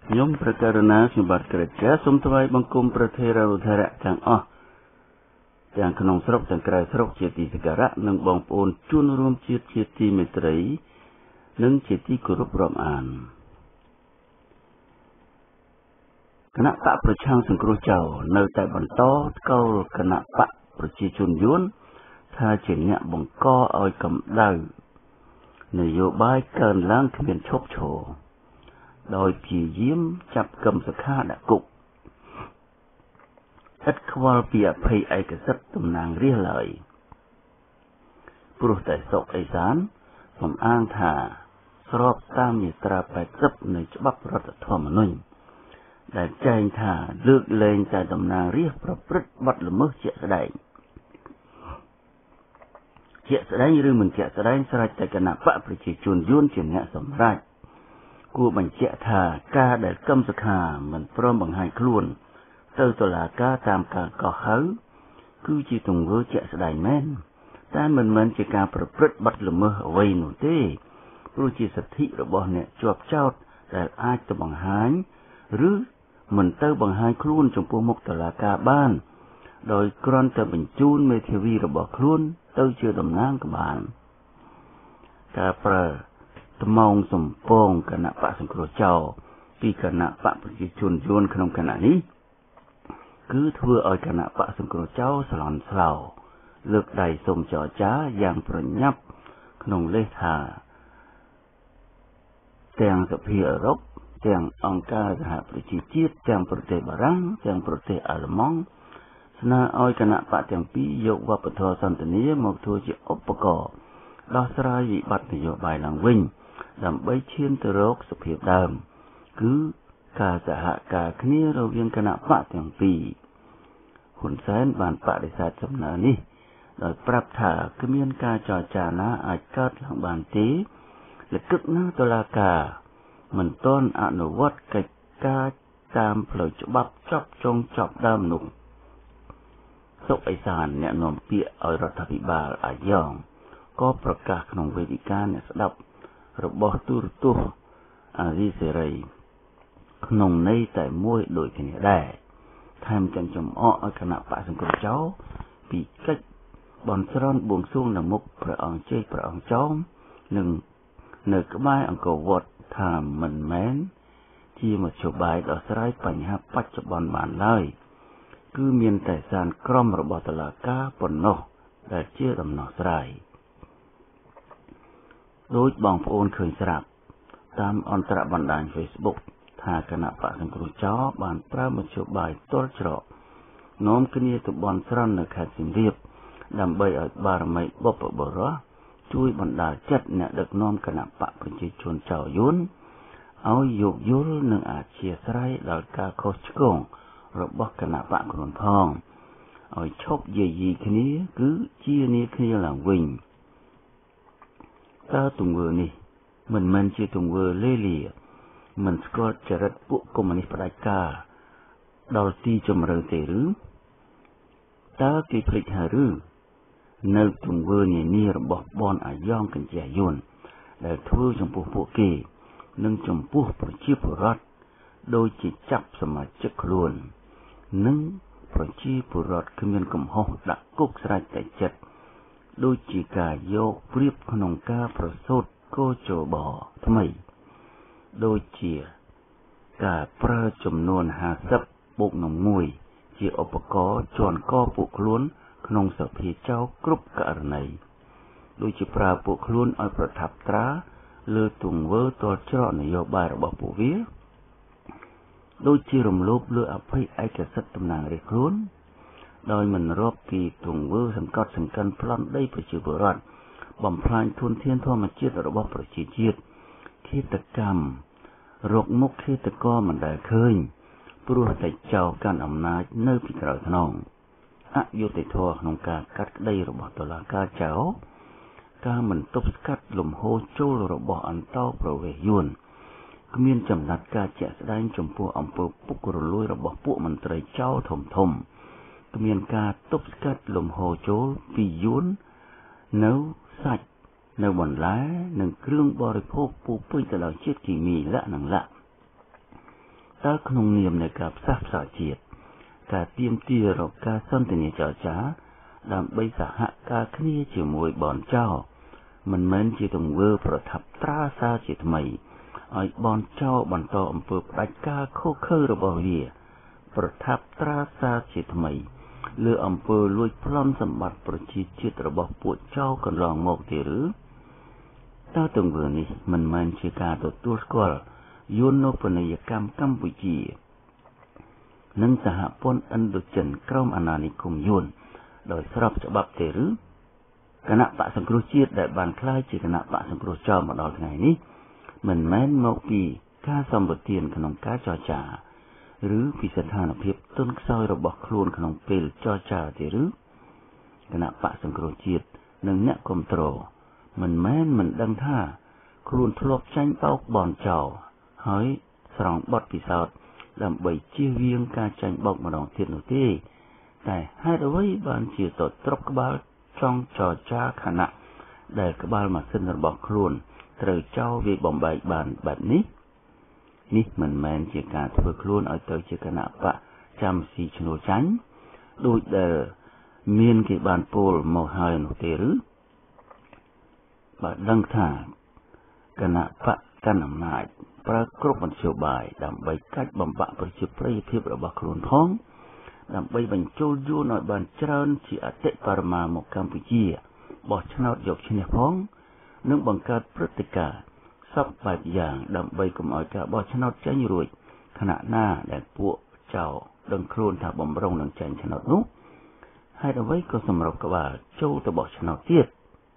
ខ្ញុំប្រកាសណាខ្ញុំបាទក្រេតចាសូមថ្វាយបង្គំព្រះថេរវធរៈទាំងអស់ទាំងក្នុងស្រុកទាំងក្រៅស្រុកជាទីសក្ការៈនិងបងប្អូនជួនរួមជាតិជាទីមេត្រីនិងជាទីគោរពរាប់អានគណៈបកប្រឆាំងសង្គ្រោះចៅនៅតែបន្តថ្កោលគណៈបកប្រជាជនយួនថាជាអ្នកបង្កឲ្យកម្ដៅនយោបាយកើនឡើងគ្មានឈប់ឈរដោយព្យាយាមចាប់កឹមសុខាដាក់គុកឥតខ្វល់ពីអភ័យឯកសិទ្ធិតំណាងរាស្ត្រឡើយព្រោះតែសុកអេសានសំអាងថាស្របតាមមាត្រា80នៃច្បាប់រដ្ឋធម្មនុញ្ញដែលចែងថាលើកលែងតែតំណាងរាស្ត្រប្រព្រឹត្តបទល្មើសជាក់ស្ដែងឬមិនជាក់ស្ដែងស្រេចតែគណៈបកប្រជាជនយួនជាអ្នកសម្រេចគួរបញ្ជាក់ថាការដែលកឹមសុខាមិនព្រមបង្ហាញខ្លួនទៅតុលាការតាមការកោះហៅគឺជាទង្វើជាក់ស្ដែងមែនតែមិនមែនជាការប្រព្រឹត្តបទល្មើសអ្វីនោះទេព្រោះជាសិទ្ធិរបស់អ្នកជាប់ចោទដែលអាចទៅបង្ហាញឬមិនទៅបង្ហាញខ្លួនចំពោះមុខតុលាការបានដោយគ្រាន់តែបញ្ជូនមេធាវីរបស់ខ្លួនទៅជាតំណាងក៏បានការប្រើថ្មងសំពងគណៈបកសង្គ្រោះចោលពីគណៈបកប្រជាជនយួនក្នុងគណៈនេះគឺធ្វើឲ្យគណៈបកសង្គ្រោះចោលស្លន់ស្លោលើកដៃសូមចរចាយ៉ាងប្រញាប់ក្នុងលេសថាទាំងសភាអឺរ៉ុបទាំងអង្គការសហប្រជាជាតិទាំងប្រទេសបារាំងទាំងប្រទេសអាល្លឺម៉ង់ស្នើឲ្យគណៈបកទាំងពីរយកវប្បធម៌សន្តិនិកមកធ្វើជាឧបករណ៍ដោះស្រាយវិបត្តិនយោបាយឡើងវិញដើម្បីឈានទៅរកសភាពដើមគឺការសហការគ្នារវាងគណៈបកទាំងពីរហ៊ុនសែនបានបដិសេធសំណើនេះដោយប្រាប់ថាគ្មានការចរចាណាអាចកើតឡើងបានទេលក្ខណៈតុលាការមិនទាន់អនុវត្តកិច្ចការតាមផ្លូវច្បាប់ចប់ចុងចប់ដើមនោះសុកអេសានអ្នកនាំពាក្យឲ្យរដ្ឋាភិបាលអាយ៉ងក៏ប្រកាសក្នុងវេទិកាអ្នកស្ដាប់របស់ទូរទស្សន៍អាស៊ីសេរីក្នុងន័យតែមួយដូចគ្នាដែរថែមទាំងចំអកឲ្យគណៈបកសង្គ្រោះចោលពីកិច្ចបន់ស្រន់បួងសួងនៅមុខព្រះអង្គជ័យព្រះអង្គចោមនិងនៅក្បែរអង្គរវត្តថាមិនមែនជាមធ្យោបាយដោះស្រាយបញ្ហាបច្ចុប្បន្នបានឡើយគឺមានតែសាលក្រមរបស់តុលាការប៉ុណ្ណោះដែលជាដំណោះស្រាយដោយបងប្អូនឃើញស្រាប់តាមអន្តរបណ្ដាញ Facebook ថាគណៈបកសង្គ្រោះចោលបានប្រើមធ្យោបាយទល់ច្រកនាំគ្នាទៅបន់ស្រន់នៅខេត្តសៀមរាបដើម្បីឲ្យបារមីបុព្វបុរសជួយបណ្ដាលចិត្តអ្នកដឹកនាំគណៈបកប្រជាជនចៅយួនឲ្យយោគយល់និងអធ្យាស្រ័យដល់ការខុសឆ្គងរបស់គណៈបកខ្លួនផងឲ្យឈប់យាយីគ្នាគឺជានាគ្នាឡើងវិញតើទង្វើនេះមិនមែនជាទង្វើលេលាមិនស្គាល់ចរិតពួកកុម្មុយនីសផ្ដាច់ការដល់ទីជម្រៅទេឬតើគេភ្លេចហើយឬនៅទង្វើនានារបស់បនអាយ៉ងកញ្ជះយួនដែលធ្វើចំពោះពួកគេនិងចំពោះប្រជាពលរដ្ឋដោយជាចាប់សមាជិកខ្លួននិងប្រជាពលរដ្ឋគ្មានកំហុសដាក់គុកស្រេចតែចិត្តដូចជាការយកព្រៀបក្នុងការប្រសូតកោជបថ្មីដូចជាការប្រើចំនួន50បូកនឹង1ជាឧបករណ៍ជន់កពួកខ្លួនក្នុងសភាចៅគ្រប់ករណីដូចជាប្រើពួកខ្លួនឲ្យប្រថាប់ត្រាលើទង្វើទល់ច្រកនយោបាយរបស់ពួកវាដូចជារំលោភលើអភ័យឯកសិទ្ធិតំណាងរាស្ត្រខ្លួនដោយមិនរាប់ពីទង្វើសង្កត់សង្កិនប្លន់ដីប្រជាពលរដ្ឋបំផ្លាញធនធានធម្មជាតិរបស់ប្រជាជាតិឃាតកម្មរកមុខឃាតករមិនដែលឃើញព្រោះតែចោលកាន់អំណាចនៅពីក្រោយខ្នងអយុត្តិធម៌ក្នុងការកាត់ក្តីរបស់តុលាការចោលការមិនទប់ស្កាត់លំហូរចូលរបស់អន្តោប្រវេសន៍យួនគ្មានចំណាត់ការជាក់ស្ដែងចំពោះអំពើពុករលួយរបស់ពួកមន្ត្រីចោលធំគ្មានការទប់ស្កាត់លំហូរចូលពីយួននៅសាច់នៅបន្លែនិងគ្រឿងបរិភោគពោពេញទៅដោយជាតិគីមីលក្ខណៈតើក្នុងនាមនៃការផ្សះផ្សាជាតិការទាមទាររកការសន្ទនាចរចាដើម្បីសហការគ្នាជាមួយបនចោមិនមែនជាទង្វើប្រថាប់ត្រាសារជាថ្មីឲ្យបនចោបន្តអំពើផ្ដាច់ការខុសខើរបស់វាប្រថាប់ត្រាសារជាថ្មីលើអំពើលួចប្លន់សម្បត្តិប្រជាជាតិរបស់ពួកចោកន្លងមកទេឬតើទង្វើនេះមិនមែនជាការទទួលស្គាល់យន្តពនីយកម្មកម្ពុជានិងសហព័ន្ធឥណ្ឌូចិនក្រោមអាណានិគមយួនដោយស្របច្បាប់ទេឬគណៈបក្សសង្គ្រោះជាតិដែលបានក្លាយជាគណៈបក្សសង្គ្រោះចោលមកដល់ថ្ងៃនេះមិនមែនមកពីការសម្បទានក្នុងការចរចាឬពីស្ថានភាពទន់ខ្សោយរបស់ខ្លួនក្នុងពេលចរចាទេឬគណៈបក្សសង្គ្រោះជាតិនិងអ្នកគាំទ្រមិនមែនមិនដឹងថាខ្លួនធ្លាប់ចាញ់បោកបនចោលហើយស្រង់បទពិសោធន៍ដើម្បីជៀសវាងការចាញ់បោកម្ដងទៀតនោះទេតែហេតុអ្វីបានជាទៅត្រប់ក្បាលចង់ចរចាខណៈដែលក្បាលម៉ាស៊ីនរបស់ខ្លួនត្រូវចោលវាបំបែកបានបែបនេះមិនមែនជាការធ្វើខ្លួនឲ្យទៅជាគណៈបកចាំស៊ីឈ្នួលចាញ់ដូចដែលមានគេបានពោលមកហើយនោះទេឬបើដឹងថាគណៈបកកាន់អំណាចប្រើគ្រប់មធ្យោបាយដើម្បីកាច់បំបាក់ប្រជាប្រិយភាពរបស់ខ្លួនផងដើម្បីបញ្ចូលយួនឲ្យបានច្រើនជាអតិបរមាមកកម្ពុជាបោះឆ្នោតយកឈ្នះផងនិងបង្កើតព្រឹត្តិការណ៍សពបែបយ៉ាងដើម្បីកុំឲ្យការបោះឆ្នោតចេញរួចខណៈណាដែលពួកចៅដឹងខ្លួនថាបំរុងនឹងចាញ់ឆ្នោតនោះហេតុអ្វីក៏សម្រុកក្បាលចូលទៅបោះឆ្នោតទៀត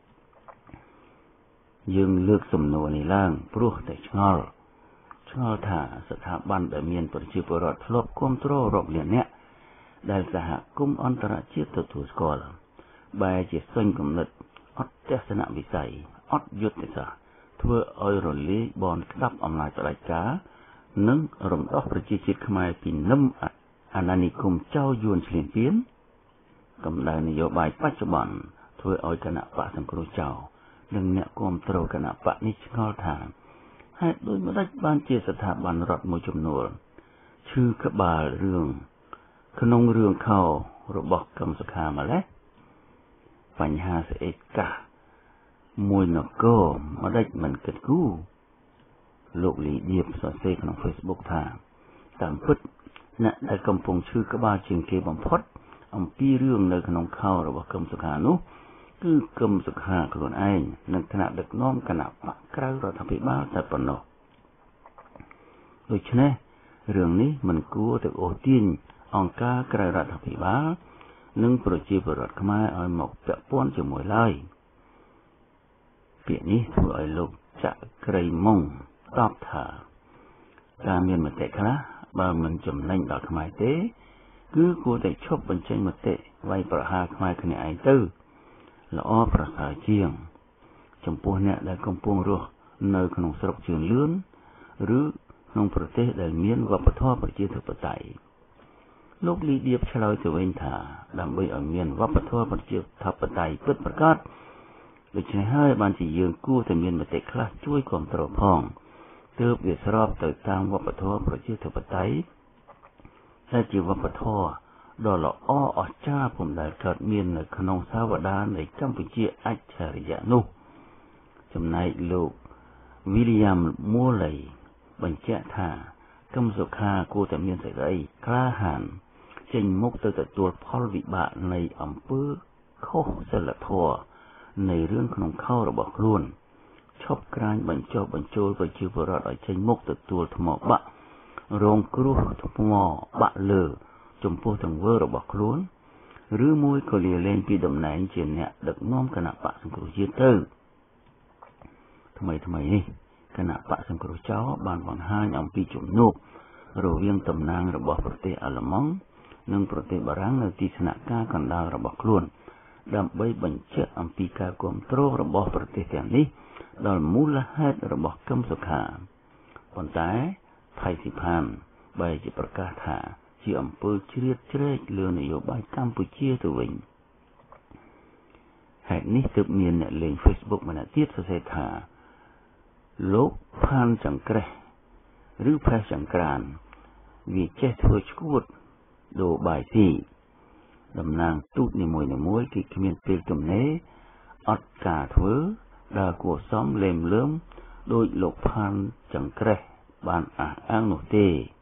យើងលើកសំណួរនេះឡើងព្រោះតែឆ្ងល់ថាស្ថាប័នដែលមានប្រជាពលរដ្ឋធ្លាប់គាំទ្ររាប់លានអ្នកដែលសហគមន៍អន្តរជាតិទទួលស្គាល់បែរជាសេញគំនិតអត់ទស្សនវិស័យអត់យុទ្ធសាស្ត្រធ្វើឲ្យរលាយបនក្តាប់អំណាចផ្ដាច់ការនិងរំដោះប្រជាជាតិខ្មែរពីនឹមអាណានិគមចៅយួនឈ្លានពានកម្ដៅនយោបាយបច្ចុប្បន្នធ្វើឲ្យគណៈបកសង្គ្រោះចៅនិងអ្នកគាំទ្រគណៈបកនេះឆ្ងល់ថាហេតុដូចម្ដេចបានជាស្ថាប័នរដ្ឋមួយចំនួនឈឺក្បាលរឿងក្នុងរឿងខោរបស់កឹមសុខាម្លេះបញ្ហាស្អេកកាសមួយនគរម្ដេចមិនគិតគូរលោកលីឌៀបសរសេរក្នុង Facebook ថាតាមពិតអ្នកដែលកំពុងឈឺក្បាលជាងគេបំផុតអំពីរឿងនៅក្នុងខោរបស់កឹមសុខានោះគឺកឹមសុខាខ្លួនឯងនិងថ្នាក់ដឹកនាំគណៈបកក្រៅរដ្ឋាភិបាលតែប៉ុណ្ណោះដូច្នេះរឿងនេះមិនគួរទៅអូសទាញអង្គការក្រៅរដ្ឋាភិបាលនិងប្រជាពលរដ្ឋខ្មែរឲ្យមកពាក់ព័ន្ធជាមួយឡើយពាក្យនេះធ្វើឲ្យលោកចក្រីមុងតបថាការមានមតិខ្លះបើមិនចំណេញដល់ខ្មែរទេគឺគួរតែឈប់បញ្ចេញមតិវាយប្រហារខ្មែរគ្នាឯងទៅល្អប្រសើរជាងចំពោះអ្នកដែលកំពុងរស់នៅក្នុងស្រុកជឿនលឿនឬក្នុងប្រទេសដែលមានវប្បធម៌ប្រជាធិបតេយ្យលោកលីឌៀបឆ្លើយទៅវិញថាដើម្បីឲ្យមានវប្បធម៌ប្រជាធិបតេយ្យពិតប្រាកដដូច្នេះហើយបានជាយើងគួរតែមានមតិខ្លះជួយគ្រប់គ្រងផងទើបវាស្របទៅតាមវប្បធម៌ប្រជាធិបតេយ្យដែលជាវប្បធម៌ដ៏ល្អអស្ចារ្យពុំដែលកើតមាននៅក្នុងសាវតានៃកម្ពុជាអច្ឆរិយៈនោះចំណែកលោក William Morley បញ្ជាក់ថាកឹមសុខាគួរតែមានសេចក្តីក្លាហានចេញមុខទៅទទួលផលវិបាកនៃអំពើខុសសិលធម៌នៃរឿងក្នុងខោរបស់ខ្លួនឈប់ក្រាញបញ្ចុះបញ្ចូលប្រជាពលរដ្ឋឲ្យចេញមុខទទួលថ្មបាក់រងគ្រោះថ្មបាក់លើចំពោះទង្វើរបស់ខ្លួនឬមួយក៏លាលែងពីតំណែងជាអ្នកដឹកនាំគណៈបកសង្គ្រោះជាតិទៅថ្មីនេះគណៈបកសង្គ្រោះចៅបានបង្ហាញអំពីជំនួបរវាងតំណាងរបស់ប្រទេសអាល្លឺម៉ង់និងប្រទេសបារាំងនៅទីស្នាក់ការកណ្ដាលរបស់ខ្លួនដើម្បីបញ្ជាក់អំពីការគាំទ្ររបស់ប្រទេសទាំងនេះដល់មូលហេតុរបស់កឹមសុខាប៉ុន្តែថៃស៊ីផានបែរជាប្រកាសថាជាអំពើជ្រៀតជ្រែកលើនយោបាយកម្ពុជាទៅវិញហេតុនេះទើបមានអ្នកលេង Facebook ម្នាក់ទៀតសរសេរថាលោកផានចង្ក្រេះឬផេះចង្ក្រានវាចេះធ្វើឈួតដូរបាយស៊ីតំណាងទូតនីមួយៗគឺគ្មានពេលទំនេរអត់ការធ្វើដើរគួសមលេមលើមដោយលោកផានចង្ក្រេះបានអះអាងនោះទេ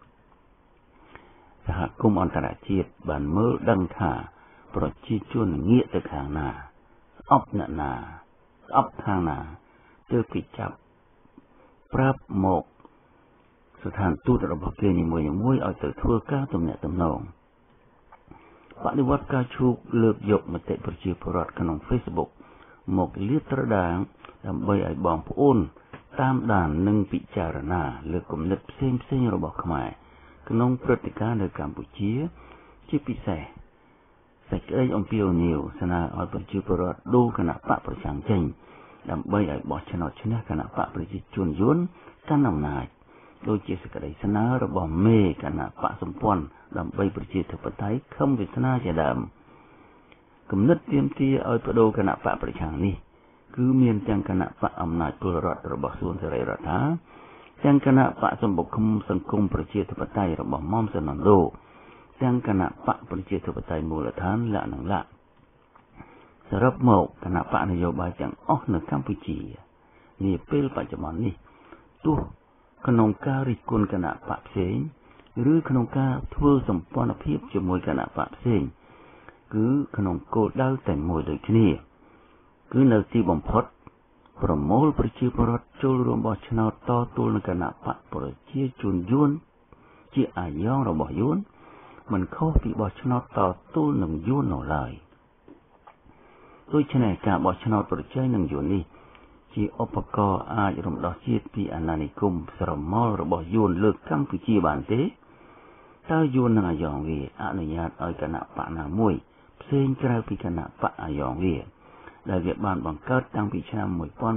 សហគមន៍អន្តរជាតិបានមើលដឹងថាប្រជាជនងាកទៅខាងណាស្អប់អ្នកណាស្អប់ខាងណាទើបគេចាប់ប្រាប់មកស្ថានទូតរបស់គេនីមួយៗឲ្យទៅធ្វើការទំនាក់ទំនងបដិវត្តការឈូកលើកយកមតិប្រជាពលរដ្ឋក្នុង Facebook មកលាតត្រដាងដើម្បីឲ្យបងប្អូនតាមដាននិងពិចារណាលើគំនិតផ្សេងៗរបស់ខ្មែរក្នុងព្រឹត្តិការណ៍នៅកម្ពុជាជាពិសេសសេចក្តីអំពាវនាវស្នើឲ្យប្រជាពលរដ្ឋដូរគណៈបកប្រឆាំងចេញដើម្បីឲ្យបោះឆ្នោតឈ្នះគណៈបកប្រជាជនយួនកាន់អំណាចដូចជាសេចក្តីស្នើរបស់មេគណៈបកសម្ព័ន្ធដើម្បីប្រជាធិបតេយ្យខំវាសនាជាដើមគំនិតទាមទារឲ្យបដូរគណៈបកប្រឆាំងនេះគឺមានទាំងគណៈបកអំណាចពលរដ្ឋរបស់សួនសេរីរដ្ឋាទាំងគណៈបកសម្បុកសង្គមប្រជាធិបតេយ្យរបស់មុំសនណ្ឌូទាំងគណៈបកប្រជាធិបតេយ្យមូលដ្ឋានលក្ខណៈសរុបមកគណៈបកនយោបាយទាំងអស់នៅកម្ពុជានាពេលបច្ចុប្បន្ននេះទោះក្នុងការរិះគន់គណៈបកផ្សេងឬក្នុងការធ្វើសម្ព័ន្ធភាពជាមួយគណៈបកផ្សេងគឺក្នុងគោលដៅតែមួយដូចគ្នាគឺនៅទីបំផុតប្រមូលប្រជាពលរដ្ឋចូលរួមបោះឆ្នោតតទល់នឹងគណៈបកប្រជាជនយួនជាអាយ៉ងរបស់យួនមិនខុសពីបោះឆ្នោតតទល់នឹងយួននោះឡើយដូច្នេះការបោះឆ្នោតប្រជែងនឹងយួននេះជាឧបករណ៍អាចរំដោះជាតិពីអាណានិគមស្រមោលរបស់យួនលើកម្ពុជាបានទេតើយួននិងអាយ៉ងវាអនុញ្ញាតឲ្យគណៈបកណាមួយផ្សេងក្រៅពីគណៈបកអាយ៉ងវាដែលវាបានបង្កើតតាំងពីឆ្នាំ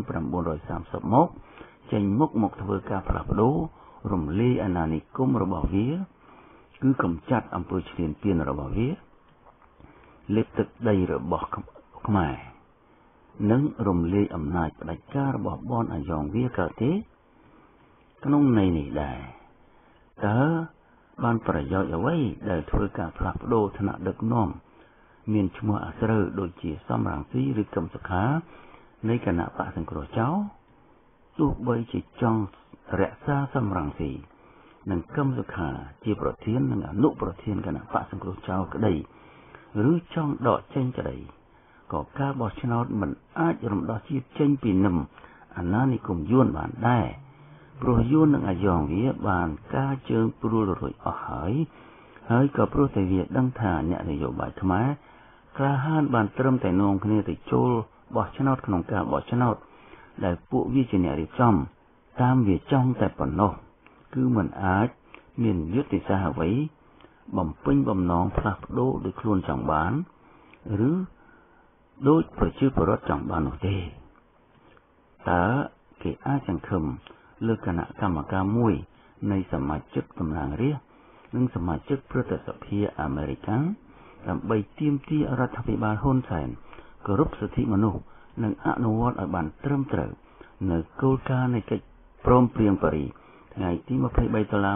1930មកចេញមុខមកធ្វើការផ្លាស់ប្ដូររំលាយអាណានិគមរបស់វាគឺកម្ចាត់អំពើឈ្លានពានរបស់វាលេបទឹកដីរបស់ខ្មែរនិងរំលាយអំណាចផ្ដាច់ការរបស់បនអាយ៉ងវាកើតទេក្នុងន័យនេះដែរតើបានប្រយោជន៍អ្វីដែលធ្វើការផ្លាស់ប្ដូរឋានៈដឹកនាំមានឈ្មោះអាស្រូវដូចជាសំរងស៊ីឬកឹមសុខានៃគណៈបកសង្គ្រោះចៅទោះបីជាចង់រក្សាសំរងស៊ីនិងកឹមសុខាជាប្រធាននិងអនុប្រធានគណៈបកសង្គ្រោះចៅក្តីឬចង់ដកចេញក្តីក៏ការបោះឆ្នោតមិនអាចរំដោះជាតិចេញពីនឹមអាណានិគមយួនបានដែរព្រោះយួននិងអាយ៉ងវាបានការជើងព្រួលរួចអស់ហើយក៏ព្រោះតែវាដឹងថាអ្នកនយោបាយខ្មែរក្លាហានបានត្រឹមតែនាំគ្នាទៅចូលបោះឆ្នោតក្នុងការបោះឆ្នោតដែលពួកវាជាអ្នករៀបចំតាមវាចង់តែប៉ុណ្ណោះគឺមិនអាចមានយុទ្ធសាស្ត្រអ្វីបំពេញបំណងផ្លាស់ប្ដូរដោយខ្លួនចង់បានឬដោយប្រជាពលរដ្ឋចង់បាននោះទេតើគេអាចសង្ឃឹមលើគណៈកម្មការមួយនៃសមាជិកតំណាងរាស្ត្រនិងសមាជិកព្រឹទ្ធសភាអាមេរិកដើម្បីទាមទាររដ្ឋាភិបាលហ៊ុនសែនគោរពសិទ្ធិមនុស្សនិងអនុវត្តឲ្យបានត្រឹមត្រូវនៅគោលការណ៍នៃកិច្ចព្រមព្រៀងប៉ារីសថ្ងៃទី23ដុល្លារ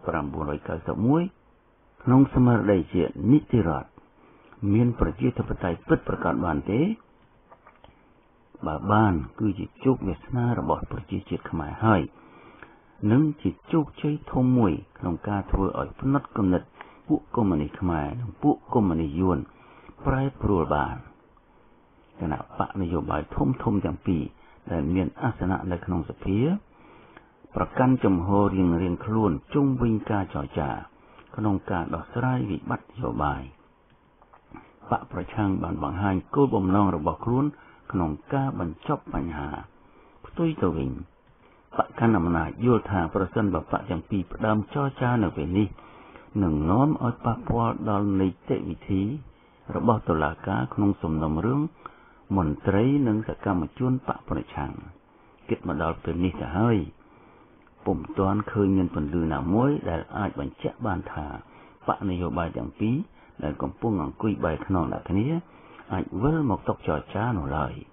1991ក្នុងស្មារតីជានីតិរដ្ឋមានប្រជាធិបតេយ្យពិតប្រាកដបានទេបើបានគឺជាជោគវាសនារបស់ប្រជាជាតិខ្មែរហើយនិងជាជោគជ័យធំមួយក្នុងការធ្វើឲ្យផ្នត់គំនិតពួកកុម្មុយនីសខ្មែរនិងពួកកុម្មុយនីសយួនប្រែប្រួលបានគណៈបកនយោបាយធំទាំងពីរដែលមានអាសនៈនៅក្នុងសភាប្រកាន់ជំហររៀងខ្លួនជុំវិញការចរចាក្នុងការដោះស្រាយវិបត្តិនយោបាយបកប្រឆាំងបានបង្ហាញគោលបំណងរបស់ខ្លួនក្នុងការបញ្ចប់បញ្ហាផ្ទុយទៅវិញបកកណ្ដាលអំណាចយល់ថាប្រសិនបើបកទាំងពីរផ្ដើមចរចានៅពេលនេះនឹងនាំឲ្យប៉ះពាល់ដល់នីតិវិធីរបស់តុលាការក្នុងសំណុំរឿងមន្ត្រីនិងសកម្មជនបកប្រឆាំងគិតមកដល់ពេលនេះទៅហើយពុំទាន់ឃើញមានពន្លឺណាមួយដែលអាចបញ្ជាក់បានថាបកនយោបាយទាំងពីរដែលកំពុងអង្គុយបែរខ្នងដាក់គ្នាអាចវិលមកតុចរចានោះឡើយ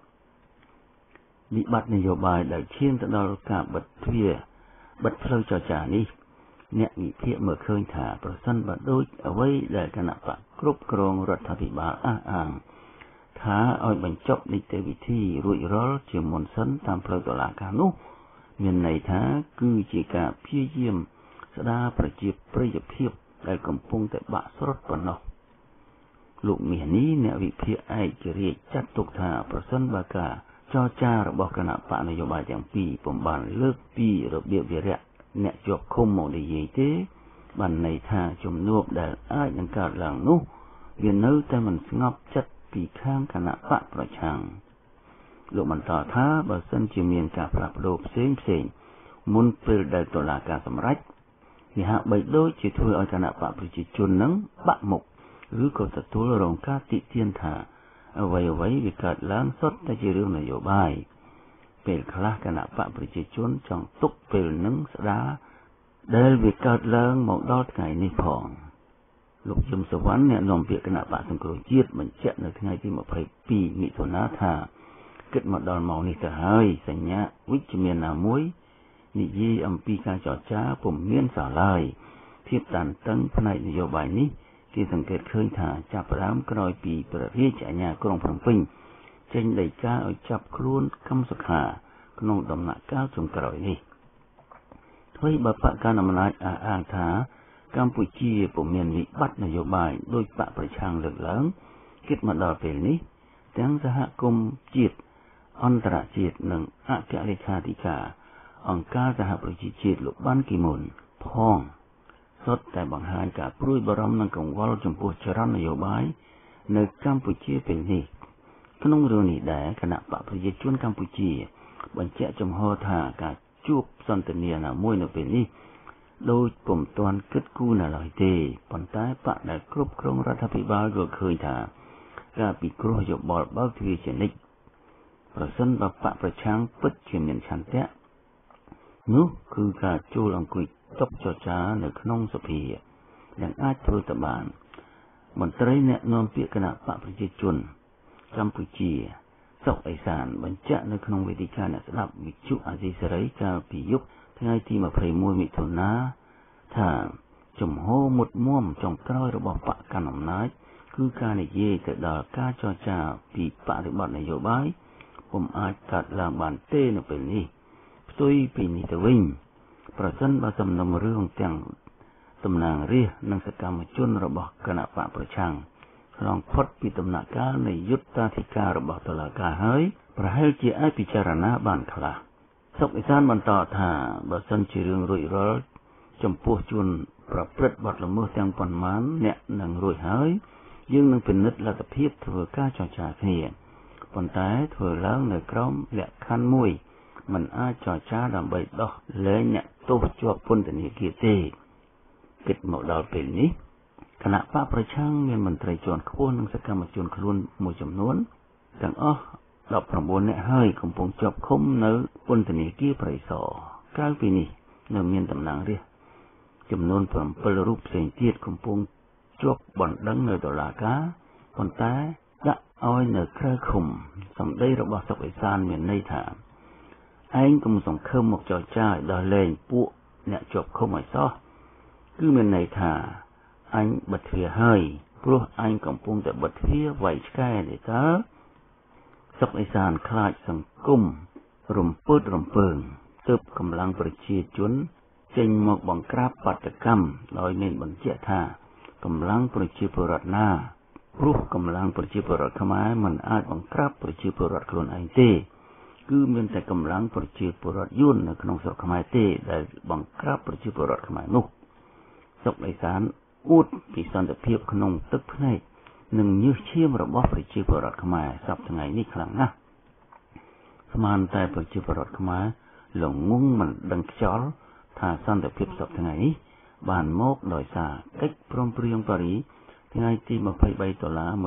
វិបត្តិនយោបាយដែលឈានទៅដល់ការបិទទ្វារបិទផ្លូវចរចានេះអ្នកវិភាគមើលឃើញថាប្រសិនបើដូចអ្វីដែលគណៈបកគ្រប់គ្រងរដ្ឋាភិបាលអះអាងថាឲ្យបញ្ចប់នីតិវិធីរួចរាល់ជាមុនសិនតាមផ្លូវតុលាការនោះមានន័យថាគឺជាការព្យាយាមស្ដារប្រជាប្រិយភាពដែលកំពុងតែបាក់ស្រុតប៉ុណ្ណោះលោកមាសនេះអ្នកវិភាគឯករាជ្យចាត់ទុកថាប្រសិនបើការចរចារបស់គណៈបកនយោបាយទាំងពីរពុំបានលើកពីរបៀបវារៈអ្នកជាប់ឃុំមកនិយាយទេបានន័យថាជំនួបដែលអាចនឹងកើតឡើងនោះវានៅតែមិនស្ងប់ចិត្តពីខាងគណៈបកប្រឆាំងលោកបន្តថាបើសិនជាមានការផ្លាស់ប្ដូរផ្សេងមុនពេលដែលតុលាការសម្រេចវាហាក់បីដូចជាធ្វើឲ្យគណៈបកប្រជាជននឹងបាក់មុខឬក៏ទទួលរងការតិទៀនថាអ្វីវាកើតឡើងសុទ្ធតែជារឿងនយោបាយពេលខ្លះគណៈបកប្រជាជនចង់ទុកពេលនឹងស្ដារដែលវាកើតឡើងមកដល់ថ្ងៃនេះផងលោកយឹមសវណ្ណអ្នកនាំពាក្យគណៈបកសង្គ្រោះជាតិបញ្ជាក់នៅថ្ងៃទី22មិថុនាថាគិតមកដល់ម៉ោងនេះទៅហើយសញ្ញាវិជ្ជមានណាមួយនិយាយអំពីការចរចាពុំមានសោះឡើយភាពតានតឹងផ្នែកនយោបាយនេះគេសង្កេតឃើញថាចាប់ផ្ដើមក្រោយពីព្រះរាជអាជ្ញាក្រុងភ្នំពេញចេញដីកាឲ្យចាប់ខ្លួនកម្មសខាក្នុងដំណាក់កាលចុងក្រោយនេះអ្វីបើបកកណ្ដាលអំណាចអះអាងថាកម្ពុជាពុំមានវិបត្តិនយោបាយដោយបកប្រឆាំងលើកឡើងគិតមកដល់ពេលនេះទាំងសហគមន៍ជាតិអន្តរជាតិនិងអគ្គលេខាធិការអង្គការសហប្រជាជាតិលោកបានគីមុនផងសុទ្ធតែបង្ហាញការព្រួយបារម្ភនិងកង្វល់ចំពោះចរន្តនយោបាយនៅកម្ពុជាពេលនេះក្នុងរឿងនេះដែរគណៈបកប្រជាជនកម្ពុជាបញ្ជាក់ចំហថាការជួបសន្ទនាណាមួយនៅពេលនេះដោយពុំទាន់គិតគូរណាឡើយទេប៉ុន្តែបកដែលគ្រប់គ្រងរដ្ឋាភិបាលយល់ឃើញថាការពិគ្រោះយោបល់បើកទ្វារជានិច្ចប្រសិនបើបកប្រឆាំងពិតជាមានឆន្ទៈនោះគឺការចូលអង្គុយតុចរចានៅក្នុងសភាដែលអាចធ្វើទៅបានមន្ត្រីអ្នកនាំពាក្យគណៈបកប្រជាជនកម្ពុជាសុកអេសានបញ្ជាក់នៅក្នុងវេទិកាអ្នកស្ដាប់វិទ្យុអាស៊ីសេរីកាលពីយប់ថ្ងៃទី21មិថុនាថាជំហរមុតមមចុងក្រោយរបស់បកកណ្ដាលអំណាចគឺការនិយាយទៅដល់ការចរចាពីបរិបទនយោបាយពុំអាចកើតឡើងបានទេនៅពេលនេះផ្ទុយពីនេះទៅវិញប្រសិនបើសំណុំរឿងទាំងតំណាងរាស្ត្រនិងសកម្មជនរបស់គណៈបកប្រឆាំងឆ្លងផុតពីដំណាក់កាលនៃយុត្តាធិការរបស់តុលាការហើយប្រហែលជាអាចពិចារណាបានខ្លះសុកអេសានបន្តថាបើសិនជារឿងរួចរាល់ចំពោះជនប្រព្រឹត្តបទល្មើសទាំងប៉ុន្មានអ្នកនឹងរួចហើយយើងនឹងពិនិត្យលទ្ធភាពធ្វើការចរចាគ្នាប៉ុន្តែធ្វើឡើងនៅក្រោមលក្ខខណ្ឌមួយមិនអាចចរចាដើម្បីដោះលែងអ្នកទោសជាប់ពន្ធនាគារទេគិតមកដល់ពេលនេះគណៈបកប្រឆាំងមានមន្ត្រីជាន់ខ្ពស់និងសកម្មជនខ្លួនមួយចំនួនទាំងអស់19នាក់ហើយកំពុងជាប់ឃុំនៅពន្ធនាគារព្រៃសរក្រៅពីនេះនៅមានតំណាងរាស្ត្រចំនួន7រូបផ្សេងទៀតកំពុងជាប់បណ្ដឹងនៅតុលាការប៉ុន្តែដាក់ឲ្យនៅក្រៅឃុំសម្ដីរបស់សុកអេសានមានន័យថាឯងកុំសង្ឃឹមមកចរចាឲ្យដោះលែងពួកអ្នកជាប់ឃុំឲ្យសោះគឺមានន័យថាអញបិទទ្វារហើយព្រោះអញកំពុងតែបិទទ្វារវាយឆ្កែទេតើសុកអេសានខ្លាចសង្គមរំពើតរំពើងទើបកម្លាំងប្រជាជនចេញមកបង្ក្រាបបាតកម្មដោយមានបញ្ជាក់ថាកម្លាំងប្រជាពលរដ្ឋណាព្រោះកម្លាំងប្រជាពលរដ្ឋខ្មែរមិនអាចបង្ក្រាបប្រជាពលរដ្ឋខ្លួនឯងទេគឺមានតែកម្លាំងប្រជាពលរដ្ឋយួននៅក្នុងស្រុកខ្មែរទេដែលបង្ក្រាបប្រជាពលរដ្ឋខ្មែរនោះសុកអេសានអួតពីសន្តិភាពក្នុងទឹកភ្នែកនិងញើសឈាមរបស់ប្រជាពលរដ្ឋខ្មែរសប្តាហ៍ថ្ងៃនេះខ្លាំងណាស់ស្មានតែប្រជាពលរដ្ឋខ្មែរល្ងងមិនដឹងខ្យល់ថាសន្តិភាពសប្តាហ៍ថ្ងៃនេះបានមកដោយសារកិច្ចព្រមព្រៀងប៉ារីសថ្ងៃទី23ដុល្លារ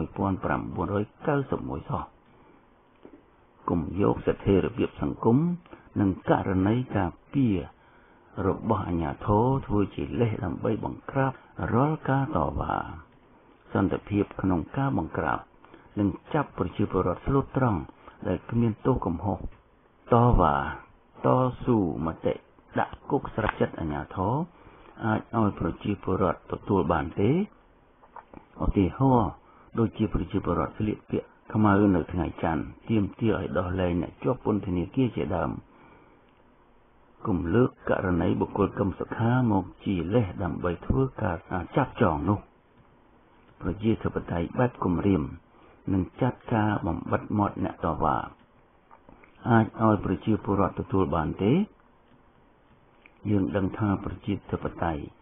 1991សោះគុំយកសិទ្ធិរបៀបសង្គមនិងករណីការពាររបស់អាជ្ញាធរធ្វើជាលេសដើម្បីបង្ក្រាបរាល់ការតវ៉ាសន្តិភាពក្នុងការបង្ក្រាបនិងចាប់ប្រជាពលរដ្ឋស្លូតត្រង់ដែលគ្មានទោសកំហុសតវ៉ាតស៊ូមតិដាក់គុកស្រាច់ចិត្តអាជ្ញាធរអាចឲ្យប្រជាពលរដ្ឋទទួលបានទេឧទាហរណ៍ដូចជាប្រជាពលរដ្ឋស្លៀកពាក់ខ្មៅនៅថ្ងៃច័ន្ទទាមទារឲ្យដោះលែងអ្នកជាប់ពន្ធនាគារជាដើមគំលើកករណីបុគ្គលកឹមសុខាមកជាលេសដើម្បីធ្វើការចាប់ចងនោះប្រជាធិបតេយ្យបែបគំរាមនិងចាត់ការបំបិទមាត់អ្នកតវ៉ាអាចឲ្យប្រជាពលរដ្ឋទទួលបានទេយើងដឹងថាប្រជាធិបតេយ្យ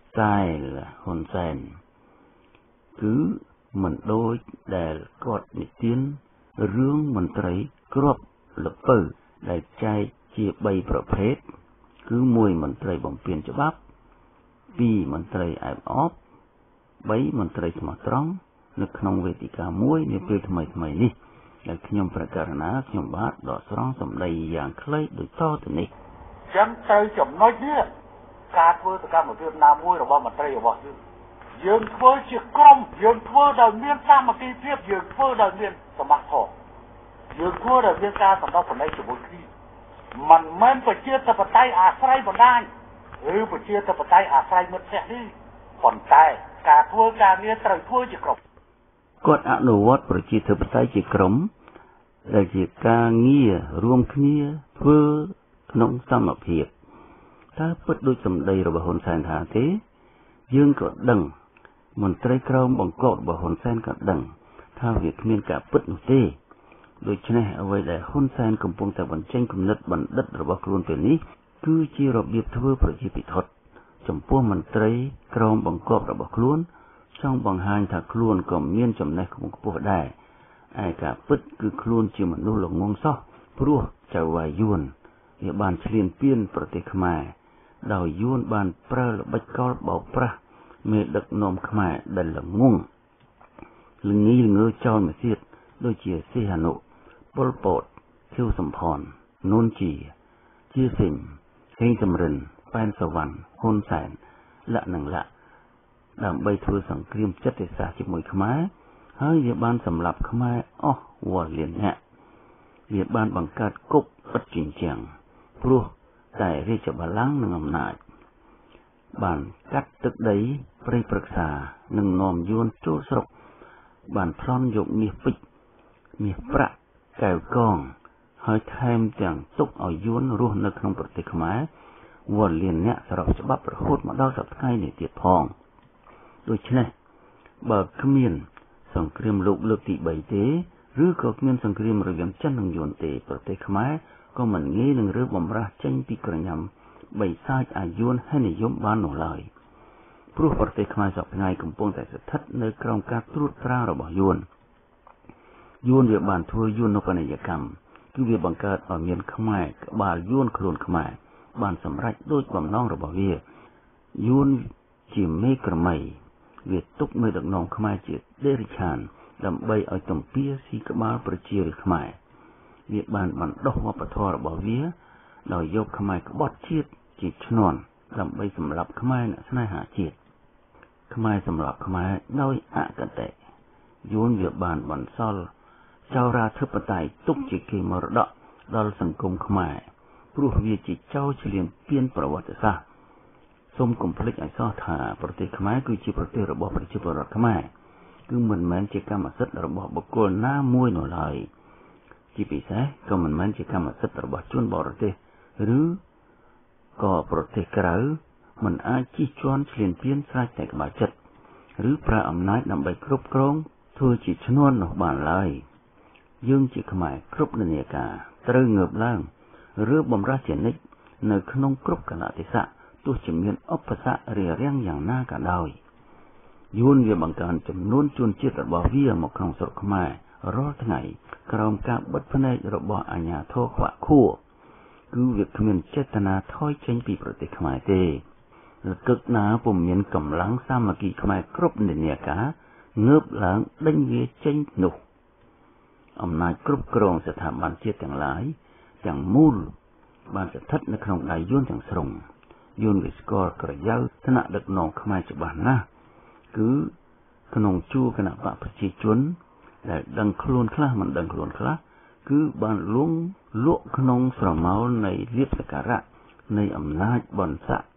style ហ៊ុនសែនគឺមិនដូចដែលគាត់និទានរឿងមន្ត្រីគ្រាប់ល្ពៅដែលចែកជា3ប្រភេទគឺ1មន្ត្រីបំពានច្បាប់2មន្ត្រីអែបអប3មន្ត្រីស្មោះត្រង់នៅក្នុងវេទិកាមួយនាពេលថ្មីនេះដែលខ្ញុំប្រកាសណាខ្ញុំបាទដកស្រង់សម្ដីយ៉ាងខ្លីដូចតទៅនេះចឹងទៅចំណុចនេះការធ្វើសកម្មភាពណាមួយរបស់មន្ត្រីរបស់យើងធ្វើជាក្រុមយើងធ្វើដោយមានសាមគ្គីភាពយើងធ្វើដោយមានសមាធិយើងធ្វើដោយមានការសន្តិសម្ដីជាមួយគ្នាមិនមែនប្រជាធិបតេយ្យអាស្រ័យបណ្ដាញឬប្រជាធិបតេយ្យអាស្រ័យមិត្តភក្តិនេះប៉ុន្តែការធ្វើការងារត្រូវធ្វើជាក្រុមគាត់អនុវត្តប្រជាធិបតេយ្យជាក្រុមដែលជាការងាររួមគ្នាធ្វើក្នុងសមភាពតើពិតដូចសម្ដីរបស់ហ៊ុនសែនថាទេយើងក៏ដឹងមន្ត្រីក្រមបង្គាប់របស់ហ៊ុនសែនក៏ដឹងថាវាគ្មានការពិតនោះទេដូច្នេះអ្វីដែលហ៊ុនសែនកំពុងតែបញ្ចេញគំនិតបណ្ឌិតរបស់ខ្លួនពេលនេះគឺជារបៀបធ្វើប្រជាពិធដ្ឋចំពោះមន្ត្រីក្រមបង្គាប់របស់ខ្លួនចង់បង្ហាញថាខ្លួនក៏មានចំណេះខ្ពស់ដែរឯការពិតគឺខ្លួនជាមនុស្សល្ងងសោះព្រោះចៅវាយយួនវាបានឈ្លានពានប្រទេសខ្មែរដោយយួនបានប្រើល្បិចកលបោកប្រាស់មេដឹកនាំខ្មែរដែលល្ងងល្ងីល្ងើចោលមកទៀតដូចជាសីហនុប៉ុលពតខៀវសំផននួនជាសិញហេងសំរិនប៉ែនសវណ្ណហ៊ុនសែនលក្ខនឹងលក្ខដើម្បីធ្វើសង្គ្រាមចិត្តសាស្ត្រជាមួយខ្មែរហើយវាបានសម្លាប់ខ្មែរអស់វល់លានអ្នកវាបានបង្កើតគុកឥតជញ្ជាំងព្រោះតែរាជបល្ល័ង្កនិងអំណាចបានកាត់ទឹកដីព្រៃព្រឹក្សានិងនាំយួនចូលស្រុកបានប្លន់យកមាសពេជ្រមាសប្រាក់កែវកងហើយថែមទាំងទុកឲ្យយួនរស់នៅក្នុងប្រទេសខ្មែរវល់លានអ្នកសរុបច្បាប់រហូតមកដល់សប្តាហ៍នេះទៀតផងដូច្នេះបើគ្មានសង្គ្រាមលោកលើកទី3ទេឬក៏គ្មានសង្គ្រាមរវាងចិននិងយួនទេប្រទេសខ្មែរក៏មិនងាយនឹងរើបំរាស់ចេញពីក្រញាំបិសាចអាយួនហេនិយមបាននោះឡើយព្រោះប្រទេសខ្មែរសពថ្ងៃកំពុងតែស្ថិតនៅក្រោមការត្រួតត្រារបស់យួនវាបានធ្វើយួននូបនីយកម្មគឺវាបង្កើតឲ្យមានខ្មែរក្បាលយួនខ្លួនខ្មែរបានសម្រេចដូចបំណងរបស់វាយួនជាមេក្រមៃវាទុកមេដឹកនាំខ្មែរជាដេរិឆានដើម្បីឲ្យទំពាស៊ីក្បាលប្រជារាស្ត្រខ្មែរវាបានបណ្ដុះវប្បធម៌របស់វាដោយយកខ្មែរក្បត់ជាតិជាឈ្នន់ដើម្បីសម្លាប់ខ្មែរអ្នកស្នេហាជាតិខ្មែរសម្លាប់ខ្មែរដោយអកតេយួនវាបានបន្សល់ចៅរាធិបតេយ្យទុកជាគេមរតកដល់សង្គមខ្មែរព្រោះវាជាចៅឈ្លានពានប្រវត្តិសាស្ត្រសូមកុំភ្លេចឲ្យសោះថាប្រទេសខ្មែរគឺជាប្រទេសរបស់ប្រជាពលរដ្ឋខ្មែរគឺមិនមែនជាកម្មសិទ្ធិរបស់បុគ្គលណាមួយនោះឡើយជាពិសេសក៏មិនមែនជាកម្មសិទ្ធិរបស់ជនបរទេសឬក៏ប្រទេសក្រៅមិនអាចជិះជាន់ឈ្លានពានស្រេចតែក្បាលចិត្តឬប្រើអំណាចដើម្បីគ្រប់គ្រងធ្វើជាឈ្នន់នោះបានឡើយយើងជាខ្មែរគ្រប់និន្នាការត្រូវងើបឡើងឬបំរាស់ជានិច្ចនៅក្នុងគ្រប់កលៈទេសៈទោះជាមានឧបសគ្គរារាំងយ៉ាងណាក៏ដោយយួនវាបង្កើនចំនួនជនជាតិរបស់វាមកក្នុងស្រុកខ្មែររាល់ថ្ងៃក្រោមការបិទភ្នែករបស់អាជ្ញាធរខ្វាក់ខួរគឺវាគ្មានចេតនាថយចេញពីប្រទេសខ្មែរទេរកឹកណាពុំមានកម្លាំងសាមគ្គីខ្មែរគ្រប់និន្នាការងើបឡើងដេញវាចេញនោះអំណាចគ្រប់គ្រងស្ថាប័នជាតិទាំងឡាយទាំងមូលបានស្ថិតនៅក្នុងដៃយួនទាំងស្រុងយួនវាស្គាល់ក្រយៅថ្នាក់ដឹកនាំខ្មែរច្បាស់ណាស់គឺក្នុងជួរគណៈបកប្រជាជនដែលដឹងខ្លួនខ្លះមិនដឹងខ្លួនខ្លះគឺបានលងលក់ក្នុងស្រមោលនៃលៀបសក្ការៈនៃអំណាចបនស័កស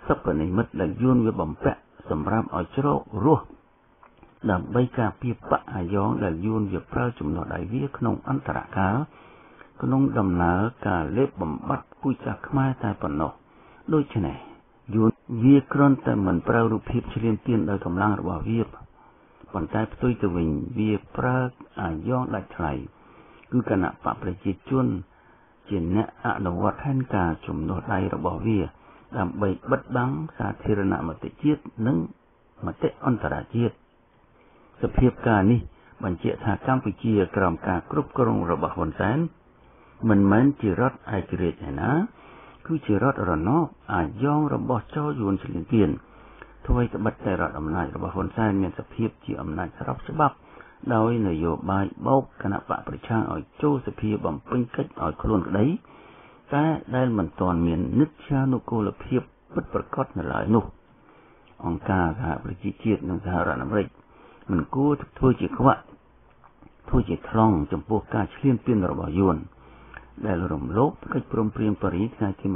សុខនិមិត្តដែលយួនវាបំពាក់សម្រាប់ឲ្យជ្រករស់ដើម្បីការពារបៈអាយ៉ងដែលយួនវាប្រើជំនួសដៃវាក្នុងអន្តរកាលក្នុងដំណើរការលេបបំបត្តិពូជសាសន៍ខ្មែរតែប៉ុណ្ណោះដូច្នេះយួនវាគ្រាន់តែមិនប្រើរូបភាពឈ្លានពានដោយកម្លាំងរបស់វាប៉ុន្តែផ្ទុយទៅវិញវាប្រើអាយ៉ងដាច់ថ្លៃគឺគណៈបកប្រជាជនជាអ្នកអនុវត្តផែនការជំនួសដៃរបស់វាដើម្បីបិទបាំងសាធារណមតិជាតិនិងមតិអន្តរជាតិសភាពការនេះបញ្ជាក់ថាកម្ពុជាក្រោមការគ្រប់គ្រងរបស់ហ៊ុនសែនមិនមែនជារដ្ឋឯករាជ្យឯណាគឺជារដ្ឋរណបអាយ៉ងរបស់ចោរយួនឈ្លានពានធ្វើឲ្យត្បិតតែរដ្ឋអំណាចរបស់ហ៊ុនសែនមានសភាពជាអំណាចស្របច្បាប់ដោយនយោបាយបោកគណៈបកប្រឆាំងឲ្យចូលសភាបំពេញកិច្ចឲ្យខ្លួនក្តីតែដែលមិនទាន់មាននិច្ឆានុគោលភាពពិតប្រាកដនៅឡើយនោះអង្គការសហប្រជាជាតិនិងសហរដ្ឋអាមេរិកមិនគួរធ្វើជាខ្វាក់ធ្វើជាថ្លង់ចំពោះការឈ្លានពានរបស់យួនដែលរំលោភកិច្ចព្រមព្រៀងប៉ារីសថ្ងៃទី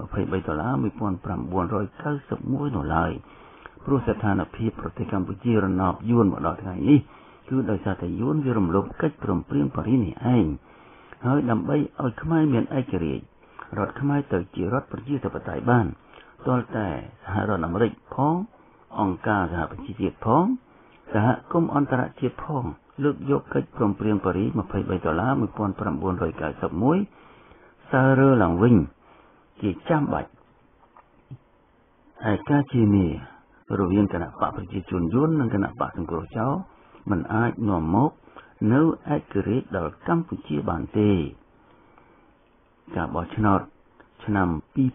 $23,1991នោះឡើយព្រោះស្ថានភាពប្រទេសកម្ពុជារណបយួនមកដល់ថ្ងៃនេះគឺដោយសារតែយួនវារំលោភកិច្ចព្រមព្រៀងប៉ារីសនេះឯងហើយដើម្បីឲ្យខ្មែរមានឯករាជ្យរដ្ឋខ្មែរទៅជារដ្ឋប្រជាធិបតេយ្យបានទាល់តែសហរដ្ឋអាមេរិកផងអង្គការសហប្រជាជាតិផងសហគមន៍អន្តរជាតិផងលើកយកកិច្ចព្រមព្រៀងប៉ារីស$23,1991សើរើឡើងវិញជាចាំបាច់ឯការជានីរវាងគណៈបកប្រជាជនយួននិងគណៈបកសង្គ្រោះចោរមិនអាចនាំមកនៅឯករាជ្យដល់កម្ពុជាបានទេការបោះឆ្នោតឆ្នាំ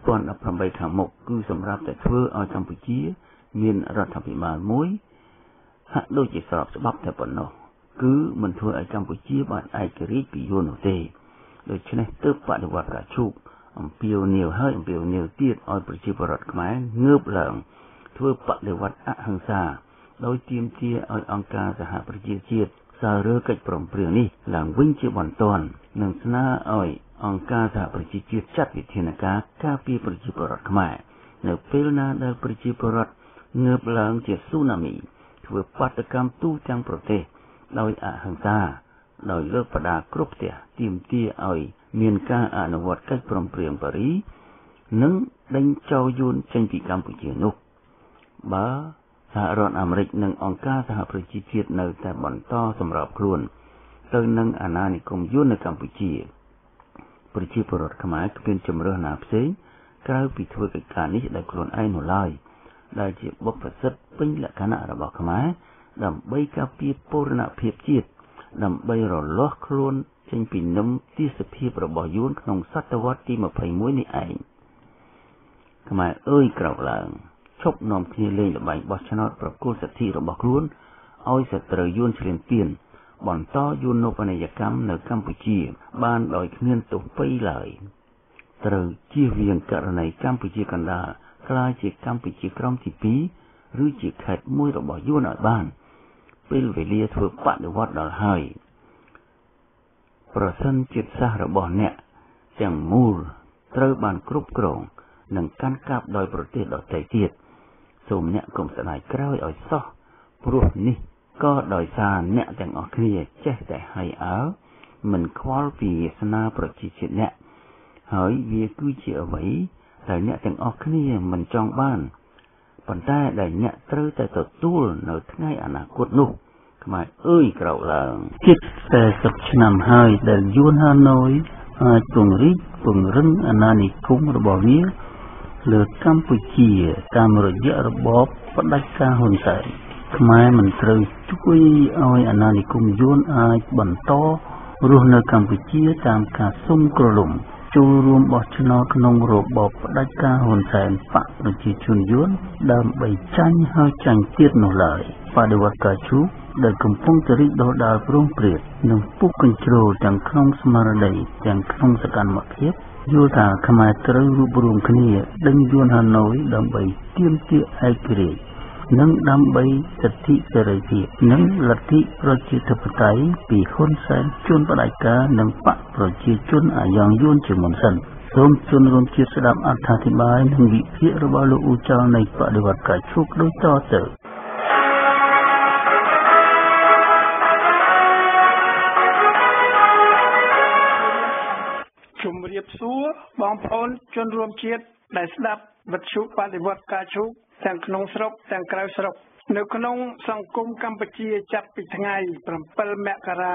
2018ខាងមុខគឺសម្រាប់តែធ្វើឲ្យកម្ពុជាមានរដ្ឋាភិបាលមួយហាក់ដូចជាស្របច្បាប់តែប៉ុណ្ណោះគឺមិនធ្វើឲ្យកម្ពុជាបានឯករាជ្យពីយួននោះទេដូច្នេះទើបបដិវត្តការឈូកអំពាវនាវហើយអំពាវនាវទៀតឲ្យប្រជាពលរដ្ឋខ្មែរងើបឡើងធ្វើបដិវត្តអហិង្សាដោយទាមទារឲ្យអង្គការសហប្រជាជាតិសើរើកិច្ចព្រមព្រៀងនេះឡើងវិញជាបន្ទាន់និងស្នើឲ្យអង្គការសហប្រជាជាតិចាត់វិធានការការពារប្រជាពលរដ្ឋខ្មែរនៅពេលណាដែលប្រជាពលរដ្ឋងើបឡើងជាស៊ូណាមីធ្វើបាតកម្មទូទាំងប្រទេសដោយអហិង្សាដោយលើកបដាគ្រប់ផ្ទះទាមទារឲ្យមានការអនុវត្តកិច្ចព្រមព្រៀងប៉ារីសនិងដេញចោលយួនចេញពីកម្ពុជានោះបើសហរដ្ឋអាមេរិកនិងអង្គការសហប្រជាជាតិនៅតែបន្តសម្របខ្លួនទៅនឹងអាណានិគមយួននៅកម្ពុជាប្រជាពលរដ្ឋខ្មែរគ្មានជំរើសណាផ្សេងក្រៅពីធ្វើកិច្ចការនេះដោយខ្លួនឯងនោះឡើយដែលជាបុព្វសិទ្ធិពេញលក្ខណៈរបស់ខ្មែរដើម្បីការពារបូរណភាពជាតិដើម្បីរលាស់ខ្លួនចេញពីនឹមទាសភាពរបស់យួនក្នុងសតវត្សទី21នេះឯងខ្មែរអើយក្រោកឡើងឈប់នាំគ្នាលេងល្បែងបោះឆ្នោតប្រគល់សិទ្ធិរបស់ខ្លួនឲ្យសត្រូវយួនឈ្លានពានបន្តយួននូបនីយកម្មនៅកម្ពុជាបានដោយគ្មានទោសពៃឡើយត្រូវជៀសវាងករណីកម្ពុជាកណ្ដាលក្លាយជាកម្ពុជាក្រមទី2ឬជាខេត្តមួយរបស់យួនឲ្យបានពេលវេលាធ្វើបដិវត្តដល់ហើយប្រសិនជាតិសាសន៍របស់អ្នកទាំងមូលត្រូវបានគ្រប់គ្រងនិងកាន់កាប់ដោយប្រទេសដទៃទៀតសូមអ្នកកុំស្ដាយក្រោយឲ្យសោះព្រោះនេះក៏ដោយសារអ្នកទាំងអស់គ្នាចេះតែហើយអើមិនខ្វល់ពីវាសនាប្រជាជាតិអ្នកហើយវាគឺជាអ្វីដែលអ្នកទាំងអស់គ្នាមិនចង់បានប៉ុន្តែដែលអ្នកត្រូវតែទទួលនៅថ្ងៃអនាគតនោះខ្មែរអើយក្រោកឡើងជិត40ឆ្នាំហើយដែលយួនហាណូយអាចពង្រីកពង្រឹងអាណានិគមរបស់វាលើកម្ពុជាតាមរយៈរបបផ្ដាច់ការហ៊ុនសែនខ្មែរមិនត្រូវជួយឲ្យអាណានិគមយួនអាចបន្តរស់នៅកម្ពុជាតាមការសុំក្រឡុំចូលរួមបោះឆ្នោតក្នុងរបបផ្ដាច់ការហ៊ុនសែនបកប្រជាជនយួនដើម្បីចាញ់ហើយចាញ់ទៀតនោះឡើយបដិវត្តការឈូកដែលកំពុងតែរីកដុះដាលព្រោងព្រាតនិងពុកកញ្ជ្រោលទាំងក្នុងស្មារតីទាំងក្នុងសកម្មភាពយល់ថាខ្មែរត្រូវរួបរวมគ្នាដេញយួនហាណូយដើម្បីទាមទារឯករាជ្យនិងដើម្បីសិទ្ធិសេរីភាពនិងលទ្ធិប្រជាធិបតេយ្យពីហ៊ុនសែនជនផ្ដាច់ការនិងបកប្រជាជនអាយ៉ងយួនជាមុនសិនសូមជូនរួមជាតិស្ដាប់អត្ថាធិប្បាយនិងវិភាគរបស់លោកអ៊ូចលនៃបដិវត្តកាយឈូកដូចតទៅជំរាបសួរបងប្អូនជនរួមជាតិដែលស្ដាប់វិទ្យុបដិវត្តកាយឈូកទាំងក្នុងស្រុកទាំងក្រៅស្រុកនៅក្នុងសង្គមកម្ពុជាចាប់ពីថ្ងៃ7មករា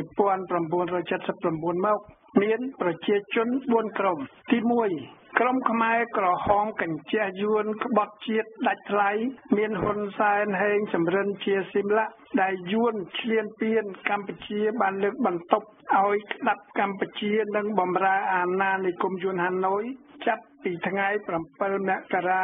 1979មកមានប្រជាជន4ក្រុមទី1ក្រុមខ្មែរក្រហមកញ្ជះយួនក្បត់ជាតិដាច់ថ្លៃមានហ៊ុនសែនហេងសំរិនជាស៊ីមឡាដែលយួនឈ្លានពានកម្ពុជាបានលើកបន្ទប់ឲ្យក្តាប់កម្ពុជានិងបម្រើអាណានិគមយួនហាណូយចាប់ពីថ្ងៃ7មករា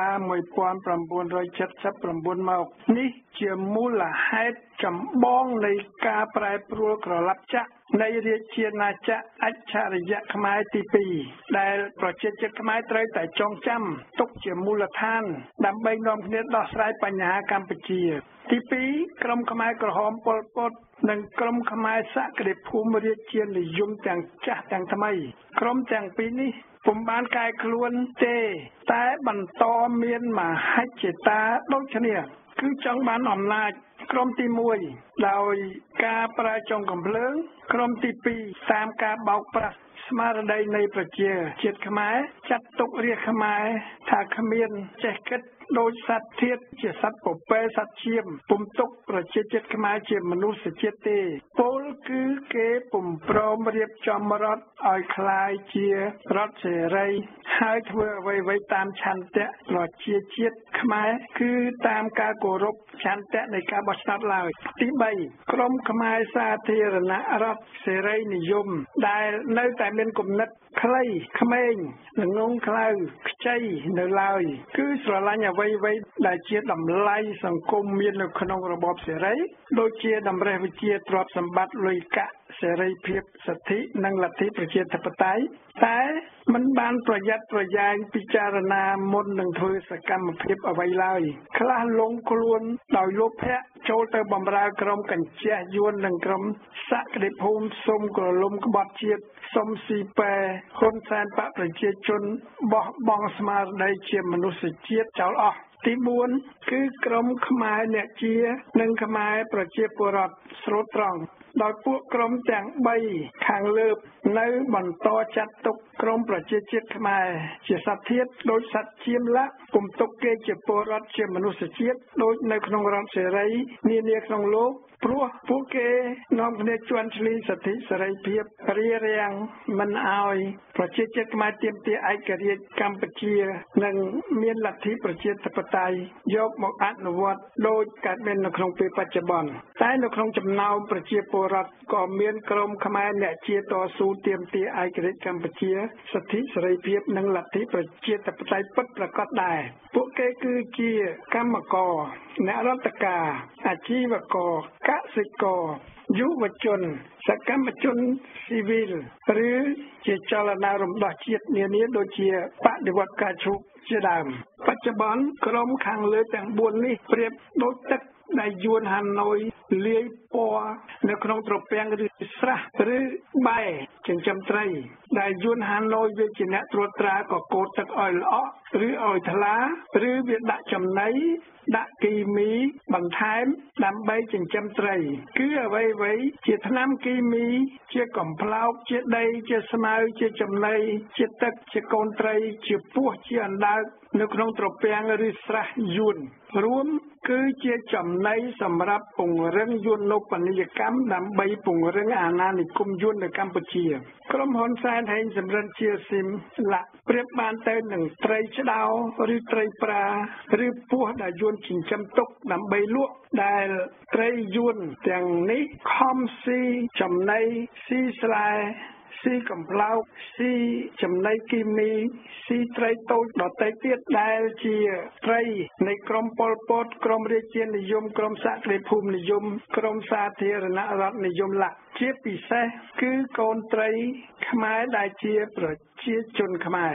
1979មកនេះជាមូលហេតុចម្បងនៃការប្រែប្រួលក្រឡាប់ចាក់នៃរាជាណាចក្រអច្ឆរិយៈខ្មែរទី2ដែលប្រជាជាតិខ្មែរត្រូវតែចងចាំទុកជាមូលដ្ឋានដើម្បីនាំគ្នាដោះស្រាយបញ្ហាកម្ពុជាទី2ក្រុមខ្មែរក្រហមប៉ុលពតនិងក្រុមខ្មែរសក្តិភូមិរាជានិយមទាំងចាស់ទាំងថ្មីក្រុមទាំងពីរនេះពុំបានកែខ្លួនទេតែបន្តមានមហិច្ឆតាដូចគ្នាគឺចង់បានអំណាចក្រុមទី1ដោយការប្រើចុងកំភ្លើងក្រុមទី2តាមការបោកប្រាស់ស្មារតីនៃប្រជាជាតិខ្មែរចាត់ទុករាជខ្មែរថាគ្មានចេះគិតដោយសត្វធាតុជាសត្វពពែសត្វឈាមពុំទុកប្រជាជាតិខ្មែរជាមនុស្សជាតិទេពលគឺគេពុំព្រមរៀបចំរដ្ឋឲ្យคล้ายជារដ្ឋសេរីហើយធ្វើអ្វីៗតាមឆន្ទៈប្រជាជាតិខ្មែរគឺតាមការគោរពឆន្ទៈនៃការបោះឆ្នោតឡើយទី3ក្រមខ្មែរសាធារណរដ្ឋសេរីនិយមដែលនៅតែមានគំនិតខ្លីក្មេងល្ងងខ្លៅខ្ចីនៅឡើយគឺស្រឡាញ់អ្វីដែលជាតម្លៃសង្គមមាននៅក្នុងរបបសេរីដូចជាតម្រេះវិជាទ្រព្យសម្បត្តិលុយកាក់សេរីភាពសិទ្ធិនិងលទ្ធិប្រជាធិបតេយ្យតែមិនបានប្រយ័ត្នប្រយែងពិចារណាមុននឹងធ្វើសកម្មភាពអ្វីឡើយខ្លះលងខ្លួនដោយលោភៈចូលទៅបម្រើក្រុមកញ្ជះយួននិងក្រុមសក្តិភូមិសុំក្រលុំក្បត់ជាតិសុំស៊ីប៉ែហ៊ុនសែនបកប្រជាជនបោះបង់ស្មារតីជាមនុស្សជាតិចោលអស់ទី4គឺក្រុមខ្មែរអ្នកជានិងខ្មែរប្រជាពលរដ្ឋស្រូតត្រង់ដោយពួកក្រុមទាំង3ខាងលើនៅបន្តចាត់ទុកក្រុមប្រជាជាតិខ្មែរជាសត្វធាតុដោយសត្វឈាមឡាក់ពុំទុកគេជាពលរដ្ឋជាមនុស្សជាតិដូចនៅក្នុងរដ្ឋសេរីនានាក្នុងលោកព្រោះពួកគេនាំគ្នាជន់ឈ្លីសិទ្ធិសេរីភាពរារាំងមិនអោយប្រជាជាតិខ្មែរទាមទារឯករាជ្យកម្ពុជានិងមានលទ្ធិប្រជាធិបតេយ្យយកមកអនុវត្តដោយកើតមាននៅក្នុងពេលបច្ចុប្បន្នតែនៅក្នុងចំណោមប្រជាពលរដ្ឋក៏មានក្រុមខ្មែរអ្នកជាតស៊ូទាមទារឯករាជ្យកម្ពុជាសិទ្ធិសេរីភាពនិងលទ្ធិប្រជាធិបតេយ្យពិតប្រាកដដែរពួកគេគឺជាកម្មករអ្នករដ្ឋការអាជីវករកសិករយុវជនសកម្មជនស៊ីវិលឬជាចលនារំដោះជាតិនានាដូចជាបដិវត្តការឈូកជាដើមបច្ចុប្បន្នក្រុមខាងលើទាំង4នេះប្រៀបដូចទឹកដែលយួនហាណូយលាយពណ៌នៅក្នុងត្រពាំងឬស្រះឬបែចិញ្ចឹមត្រីដែលយួនហាណូយវាជាអ្នកត្រួតត្រាក៏កូតទឹកឲ្យល្អក់ឬឲ្យថ្លាឬវាដាក់ចំណីដាក់គីមីបន្ថែមដើម្បីចិញ្ចឹមត្រីគឺអ្វីជាថ្នាំគីមីជាកំប្លោកជាដីជាស្មៅជាចំណីជាទឹកជាកូនត្រីជាពស់ជាអណ្ដើកនៅក្នុងត្រពាំងឬស្រះយួនរួមគឺជាចំណីសម្រាប់ពង្រឹងយួននូបនីយកម្មដើម្បីពង្រឹងអាណានិគមយួននៅកម្ពុជាក្រុមហ៊ុនសែនហេងសំរិនជាស៊ីមឡាក់ប្រៀបបានទៅនឹងត្រីឆ្ដោឬត្រីប្រាឬពស់ដែលយួនចិញ្ចឹមទុកដើម្បីលក់ដែលត្រីយួនទាំងនេះខំស៊ីចំណីស៊ីស្លែស៊ីកំប្លោកស៊ីចំណីគីមីស៊ីត្រីតូចដទៃទៀតដែលជាត្រីនៃក្រុមប៉ុលពតក្រុមរាជានិយមក្រុមសក្តិភូមិនិយមក្រុមសាធារណរដ្ឋនិយមឡាក់ជាពិសេសគឺកូនត្រីខ្មែរដែលជាប្រជាជនខ្មែរ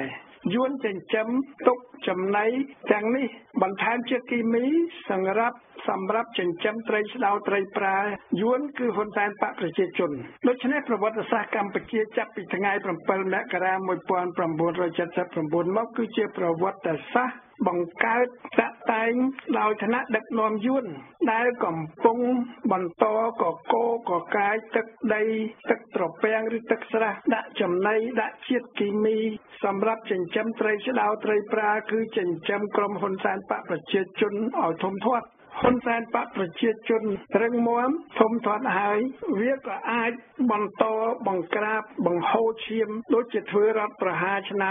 យួនចិញ្ចឹមទុកចំណីទាំងនេះបន្ថែមជាតិគីមីសម្រាប់ចិញ្ចឹមត្រីស្ដោត្រីប្រាយួនគឺហ៊ុនសែនបកប្រជាជនដូច្នេះប្រវត្តិសាស្ត្រកម្ពុជាចាប់ពីថ្ងៃ7មករា1979មកគឺជាប្រវត្តិសាស្ត្របង្កើតតាក់តែងដោយឋានៈដឹកនាំយួនដែលកំពុងបន្តកកកាយទឹកដីទឹកត្រពាំងឬទឹកស្រះដាក់ចំណីដាក់ជាតិគីមីសម្រាប់ចិញ្ចឹមត្រីឆ្ដោត្រីប្រាគឺចិញ្ចឹមក្រុមហ៊ុនសែនបកប្រជាជនឲ្យធំធាត់ហ៊ុនសែនបកប្រជាជនរឹងមាំធំធាត់ហើយវាក៏អាចបន្តបង្ក្រាបបង្ហូរឈាមដូចជាធ្វើរដ្ឋប្រហារឆ្នាំ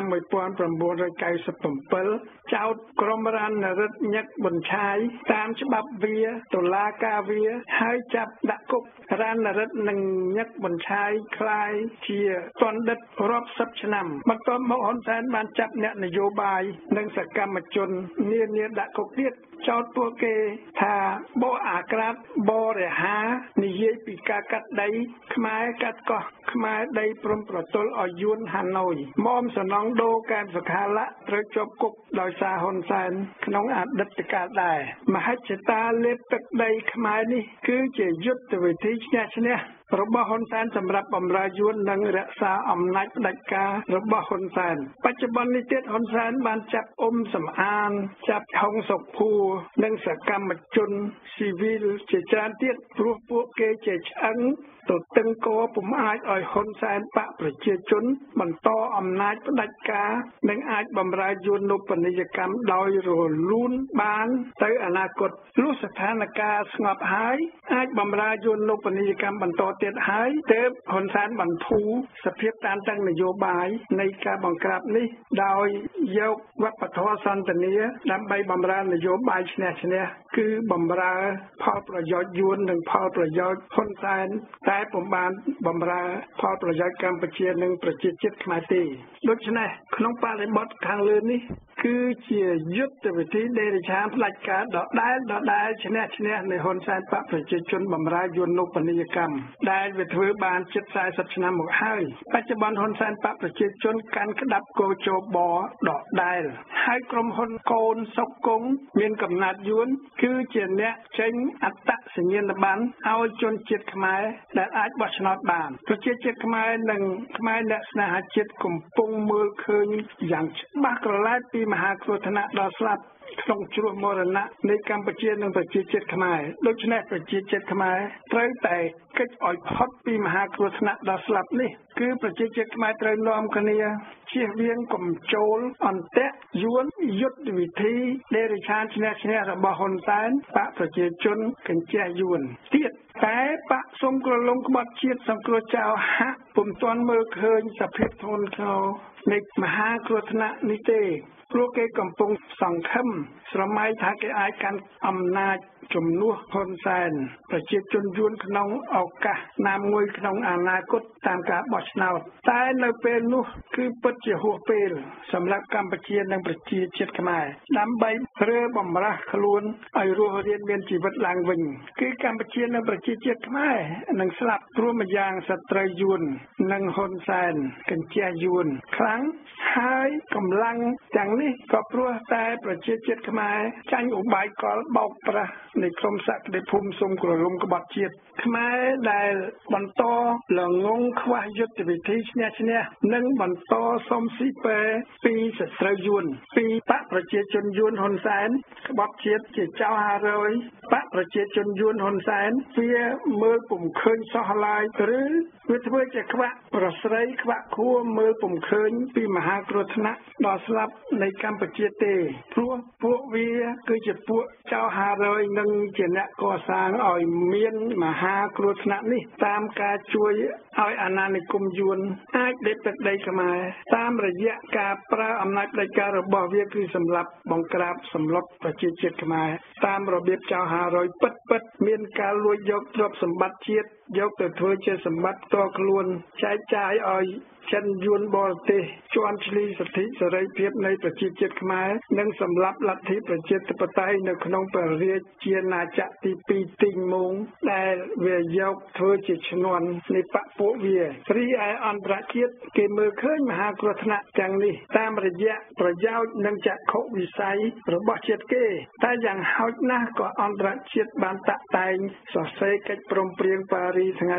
1997ចោទក្រុមរណរដ្ឋញឹកប៊ុនឆាយតាមច្បាប់វាតុលាការវាហើយចាប់ដាក់គុករណរដ្ឋនឹងញឹកប៊ុនឆាយคล้ายជាទណ្ឌិតរាប់សិបឆ្នាំបន្ទាប់មកហ៊ុនសែនបានចាប់អ្នកនយោបាយនិងសកម្មជននានាដាក់គុកទៀតចោទពួកគេថាបោអាក្រាតបរិហានិយាយពីការកាត់ដីខ្មែរកាត់កោះខ្មែរដីព្រំប្រទល់ឲ្យយួនហាណូយមុំសំណងដូកែមសុខាលៈត្រូវជាប់គុកដោយសារហ៊ុនសែនក្នុងអតីតកាលដែរមហិច្ឆតាលេបទឹកដីខ្មែរនេះគឺជាយុទ្ធវិធីឈ្នះឈ្នះរបស់ហ៊ុនសែនសម្រាប់បម្រើយួននិងរក្សាអំណាចផ្ដាច់ការរបស់ហ៊ុនសែនបច្ចុប្បន្ននេះទៀតហ៊ុនសែនបានចាប់សំអានចាប់ហុងសុភួរនិងសកម្មជនស៊ីវិលជាច្រើនទៀតព្រោះពួកគេជាឆ្អឹងទៅតឹងកពុំអាចឲ្យហ៊ុនសែនបកប្រជាជនបន្តអំណាចផ្ដាច់ការនិងអាចបម្រើយួននូវពាណិជ្ជកម្មដោយរលូនបានទៅអនាគតលុះស្ថានភាពស្ងប់ហើយអាចបម្រើយួននូវពាណិជ្ជកម្មបន្តទៀតហើយទើបហ៊ុនសែនបន្ធូរសភាពតានតឹងនយោបាយនៃការបង្ក្រាបនេះដោយយកវប្បធម៌សន្តានាដើម្បីបម្រើនយោបាយឈ្នះឈ្នះគឺបម្រើផលប្រយោជន៍យួននិងផលប្រយោជន៍ហ៊ុនសែនតែពុំបានបម្រើផលប្រយោជន៍កម្ពុជានិងប្រជាជាតិខ្មែរទេដូច្នេះក្នុងបរិបទខាងលើនេះគឺជាយុទ្ធវិធីដេរឆានផ្ដាច់ការដដែលឈ្នះនៃហ៊ុនសែនបកប្រជាជនបម្រើយួននូវពាណិជ្ជកម្មដែលវាធ្វើបានជិត40ឆ្នាំមកហើយបច្ចុប្បន្នហ៊ុនសែនបកប្រជាជនកាន់ក្តាប់កោជបដដែលហើយក្រុមហ៊ុនកូនសុកគង់មានកំណត់យួនគឺជាអ្នកចេញអត្តសញ្ញាណប័ណ្ណឲ្យជនជាតិខ្មែរដែលអាចបោះឆ្នោតបានប្រជាជាតិខ្មែរនិងខ្មែរអ្នកស្នេហាជាតិកំពុងមើលឃើញយ៉ាងច្បាស់ក្រឡែតពីមហាគ្រោះថ្នាក់ដល់ស្លាប់ក្នុងជ្រោះមរណៈនៃកម្ពុជានិងប្រជាជាតិខ្មែរដូច្នេះប្រជាជាតិខ្មែរត្រូវតែកិច្ចឲ្យផុតពីមហាគ្រោះថ្នាក់ដល់ស្លាប់នេះគឺប្រជាជាតិខ្មែរត្រូវនាំគ្នាជៀសវាងកំចូលអន្តៈយួនយុទ្ធវិធីដេរឆានឈ្នះរបស់ហ៊ុនសែនបកប្រជាជនកញ្ជះយួនទៀតតែបកសុំក្រឡុងក្បត់ជាតិសង្គ្រោះចៅហាក់ពុំទាន់មើលឃើញសភាពធ្ងន់ធ្ងរនៃមហាគ្រោះថ្នាក់នេះទេព្រោះគេកំពុងសង្ឃឹមស្រមៃថាគេអាចកាន់អំណាចជំនួសហ៊ុនសែនប្រជាជនយួនក្នុងឱកាសណាមួយក្នុងអនាគតតាមការបោះឆ្នោតតែនៅពេលនោះគឺពិតជាហួសពេលសម្រាប់កម្ពុជានិងប្រជាជាតិខ្មែរដើម្បីរើបំរាស់ខ្លួនឲ្យរស់រានមានជីវិតឡើងវិញគឺកម្ពុជានិងប្រជាជាតិខ្មែរនឹងស្លាប់ព្រមយ៉ាងសត្រូវយួននិងហ៊ុនសែនកញ្ជះយួនខ្លាំងហើយកម្លាំងទាំងនេះក៏ព្រោះតែប្រជាជាតិខ្មែរចាញ់ឧបាយកលបោកប្រាស់នៃក្រុមសក្តិភូមិសុំក្រឡុំក្បត់ជាតិខ្មែរដែលបន្តល្ងងខ្វះយុទ្ធវិធីឈ្នះនិងបន្តសុំស៊ីពែពីសត្រូវយួនពីបកប្រជាជនយួនហ៊ុនសែនក្បត់ជាតិជាចៅ500បកប្រជាជនយួនហ៊ុនសែនវាមើលពុំឃើញសោះឡើយឬវាធ្វើជាខ្វាក់ប្រស្រីខ្វាក់ខួរមើលពុំឃើញពីមហាគ្រោះថ្នាក់ដល់ស្លាប់នៃកម្ពុជាទេព្រោះពួកវាគឺជាពួកចៅ500និងជាអ្នកកសាងឲ្យមានមហាគ្រោះថ្នាក់នេះតាមការជួយឲ្យអាណានិគមយួនអាចដេកទឹកដីខ្មែរតាមរយៈការប្រើអំណាចផ្ដាច់ការរបស់វាគឺសម្រាប់បង្ក្រាបសម្លុតប្រជាជាតិខ្មែរតាមរបៀបចៅ500ពិតមានការលួចយកទ្រព្យសម្បត្តិជាតិយកទៅធ្វើជាសម្បត្តិផ្ទាល់ខ្លួនចែកចាយឲ្យចិនយួនបរទេសជន់ឈ្លីសិទ្ធិសេរីភាពនៃប្រជាជាតិខ្មែរនិងសម្រាប់លទ្ធិប្រជាធិបតេយ្យនៅក្នុងព្រះរាជាណាចក្រទី2ទីងមងដែលវាយកធ្វើជាឈ្នន់នៃបកពួកវារីឯអន្តរជាតិគេមើលឃើញមហាគ្រោះថ្នាក់ទាំងនេះតាមរយៈប្រយោជន៍និងចក្ខុវិស័យរបស់ជាតិគេតែយ៉ាងហោចណាស់ក៏អន្តរជាតិបានតាក់តែងសរសេរកិច្ចព្រមព្រៀងប៉ារីថ្ងៃ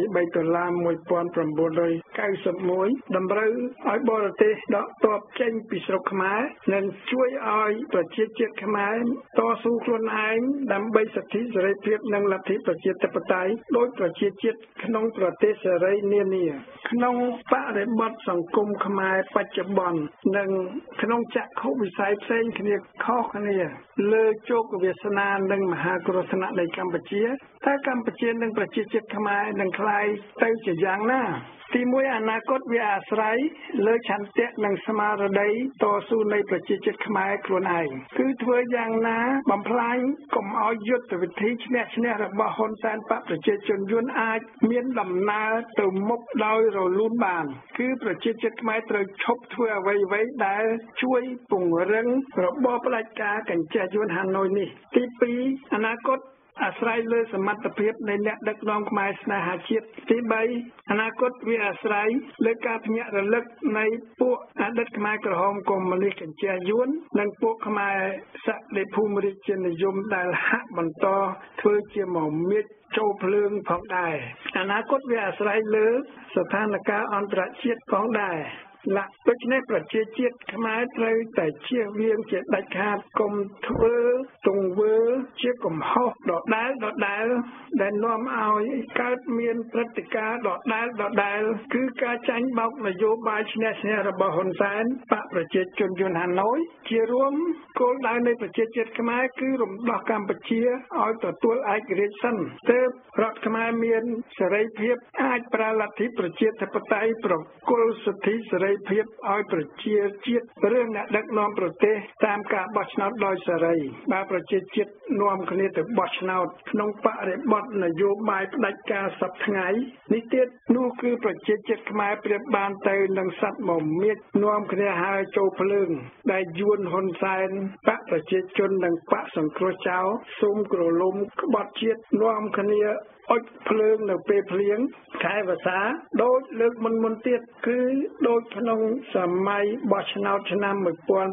$23,1991តម្រូវឲ្យបរទេសដកទ័ពចេញពីស្រុកខ្មែរនិងជួយឲ្យប្រជាជាតិខ្មែរតស៊ូខ្លួនឯងដើម្បីសិទ្ធិសេរីភាពនិងលទ្ធិប្រជាធិបតេយ្យដោយប្រជាជាតិក្នុងប្រទេសសេរីនានាក្នុងបរិបទសង្គមខ្មែរបច្ចុប្បន្ននិងក្នុងចក្ខុវិស័យផ្សេងគ្នាខុសគ្នាលើជោគវាសនានិងមហាគ្រោះថ្នាក់នៃកម្ពុជាតើកម្ពុជានិងប្រជាជាតិខ្មែរនឹងក្លាយទៅជាយ៉ាងណាទីមួយអនាគតវាអាស្រ័យលើឆន្ទៈនិងស្មារតីតស៊ូនៃប្រជាជាតិខ្មែរខ្លួនឯងគឺធ្វើយ៉ាងណាបំផ្លាញកុំឲ្យយុទ្ធវិធីឈ្នះរបស់ហ៊ុនសែនបកប្រជាជនយួនអាចមានដំណើរទៅមុខដោយរលូនបានគឺប្រជាជាតិខ្មែរត្រូវឈប់ធ្វើអ្វីៗដែលជួយពង្រឹងរបបផ្ដាច់ការកញ្ចេះយួនហាណូយនេះទី2អនាគតអាស្រ័យលើសមត្ថភាពនៃអ្នកដឹកនាំខ្មែរស្នេហាជាតិទី3អនាគតវាអាស្រ័យលើការភ្ញាក់រលឹកនៃពួកអតីតខ្មែរក្រហមកុម្មុយនីសកញ្ចេះយួននិងពួកខ្មែរសក្តិភូមិរាជានិយមដែលហាក់បន្តធ្វើជាមមាញឹកចូលភ្លើងផងដែរអនាគតវាអាស្រ័យលើស្ថានភាពអន្តរជាតិផងដែរដូច្នេះប្រជាជាតិខ្មែរត្រូវតែជៀសវាងជាដាច់ខាតកុំធ្វើទង្វើជាកំហុសដដែលដែលនាំឲ្យកើតមានព្រឹត្តិការណ៍ដដែលគឺការចាញ់បោកនយោបាយឈ្នះរបស់ហ៊ុនសែនបកប្រជាជនយួនហាណូយជារួមគោលដៅនៃប្រជាជាតិខ្មែរគឺរំដោះកម្ពុជាឲ្យទទួលឯករាជ្យសិនទើបរដ្ឋខ្មែរមានសេរីភាពអាចប្រើលទ្ធិប្រជាធិបតេយ្យប្រគល់សិទ្ធិសេរីភាពឲ្យប្រជាជាតិរឿងអ្នកដឹកនាំប្រទេសតាមការបោះឆ្នោតដោយសេរីបើប្រជាជាតិនាំគ្នាទៅបោះឆ្នោតក្នុងបរិបទនយោបាយផ្ដាច់ការសពថ្ងៃនេះទៀតនោះគឺប្រជាជាតិខ្មែរប្រៀបបានទៅនឹងសត្វមមាញឹកនាំគ្នាហើរចូលភ្លើងដែលយួនហ៊ុនសែនបកប្រជាជននិងបកសង្គ្រោះចោលសូមក្រឡុំក្បត់ជាតិនាំគ្នាអុចភ្លើងនៅពេលភ្លៀងខែវស្សាដូចលើកមុនទៀតគឺដូចក្នុងសម័យបោះឆ្នោតឆ្នាំ1998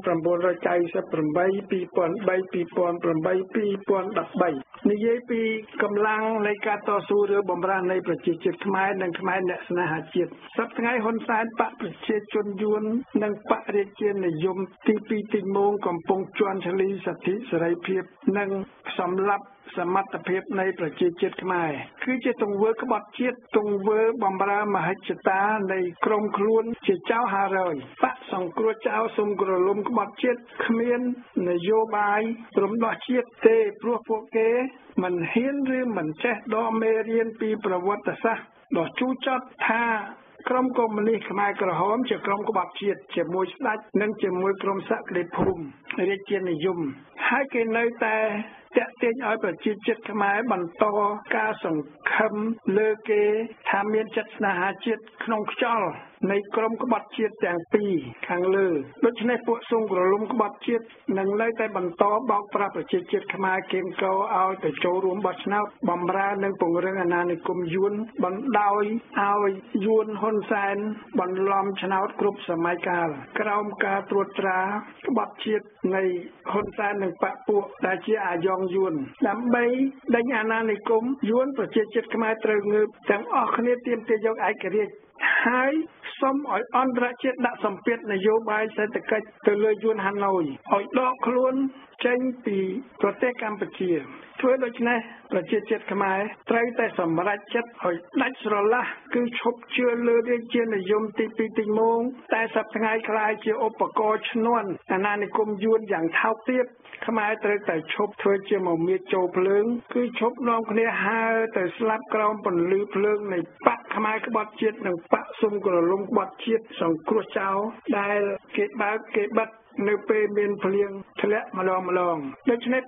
និយាយពីកម្លាំងនៃការតស៊ូឬបំរាស់នៃប្រជាជាតិខ្មែរនិងខ្មែរអ្នកស្នេហាជាតិសប្តាហ៍ថ្ងៃហ៊ុនសែនបកប្រជាជនយួននិងបករាជានិយមទី2ទីងមងកំពុងជន់ឈ្លីសិទ្ធិសេរីភាពនិងសម្លាប់សមត្ថភាពនៃប្រជាជាតិខ្មែរគឺជាទង្វើក្បត់ជាតិទង្វើបំរើមហិច្ឆតានៃក្រុមខ្លួនជាចៅហារយបកសង្គ្រោះចៅសូមក្រឡុំក្បត់ជាតិគ្មាននយោបាយរំដោះជាតិទេព្រោះពួកគេមិនហ៊ានឬមិនចេះដកមេរៀនពីប្រវត្តិសាស្ត្រដ៏ជូរចត់ថាក្រុមកុម្មុយនីសខ្មែរក្រហមជាក្រុមក្បត់ជាតិជាមួយស្ដេចនិងជាមួយក្រុមសក្តិភូមិរាជានិយមហើយគេនៅតែតាក់ទាញឲ្យប្រជាជាតិខ្មែរបន្តការសង្ឃឹមលើគេថាមានចិត្តស្នេហាជាតិក្នុងខ្យល់នៃក្រុមក្បត់ជាតិទាំងពីរខាងលើដូច្នេះពួកសូមក្រឡុំក្បត់ជាតិនឹងនៅតែបន្តបោកប្រាស់ប្រជាជាតិខ្មែរគៀងកោឲ្យទៅចូលរួមបោះឆ្នោតបំរើនិងពង្រឹងអាណានិគមយួនបណ្ដោយឲ្យយួនហ៊ុនសែនបន្លំឆ្នោតគ្រប់សម័យកាលក្រោមការត្រួតត្រាក្បត់ជាតិនៃហ៊ុនសែននិងបកពួកដែលជាអាយ៉ងយួនដើម្បីដេញអាណានិគមយួនប្រជាជាតិខ្មែរត្រូវងើបទាំងអស់គ្នាទាមទារយកឯករាជ្យហើយសូមឲ្យអន្តរជាតិដាក់សម្ពាធនយោបាយសេដ្ឋកិច្ចទៅលើយួនហាណូយឲ្យដកខ្លួនចេញពីប្រទេសកម្ពុជាធ្វើដូច្នេះប្រជាជាតិខ្មែរត្រូវតែសម្រេចចិត្តឲ្យដាច់ស្រឡះគឺឈប់ជឿលើរាជានិយមទី2ទីងមងតែសប្តាហ៍ថ្ងៃខ្លាយជាឧបករណ៍ឈ្នន់អាណានិគមយួនយ៉ាងថោកទាបខ្មែរត្រូវតែឈប់ធ្វើជាមមាញឹកចូលភ្លើងគឺឈប់នាំគ្នាហើរទៅស្លាប់ក្រោមពន្លឺភ្លើងនៃបកខ្មែរក្បត់ជាតិនិងបកសុំក្រឡុំក្បត់ជាតិសង្គ្រោះចោលដែលគេបើកគេបិទនៅពេលមានភ្លៀងធ្លាក់ម្លងដូច្នេះពាក់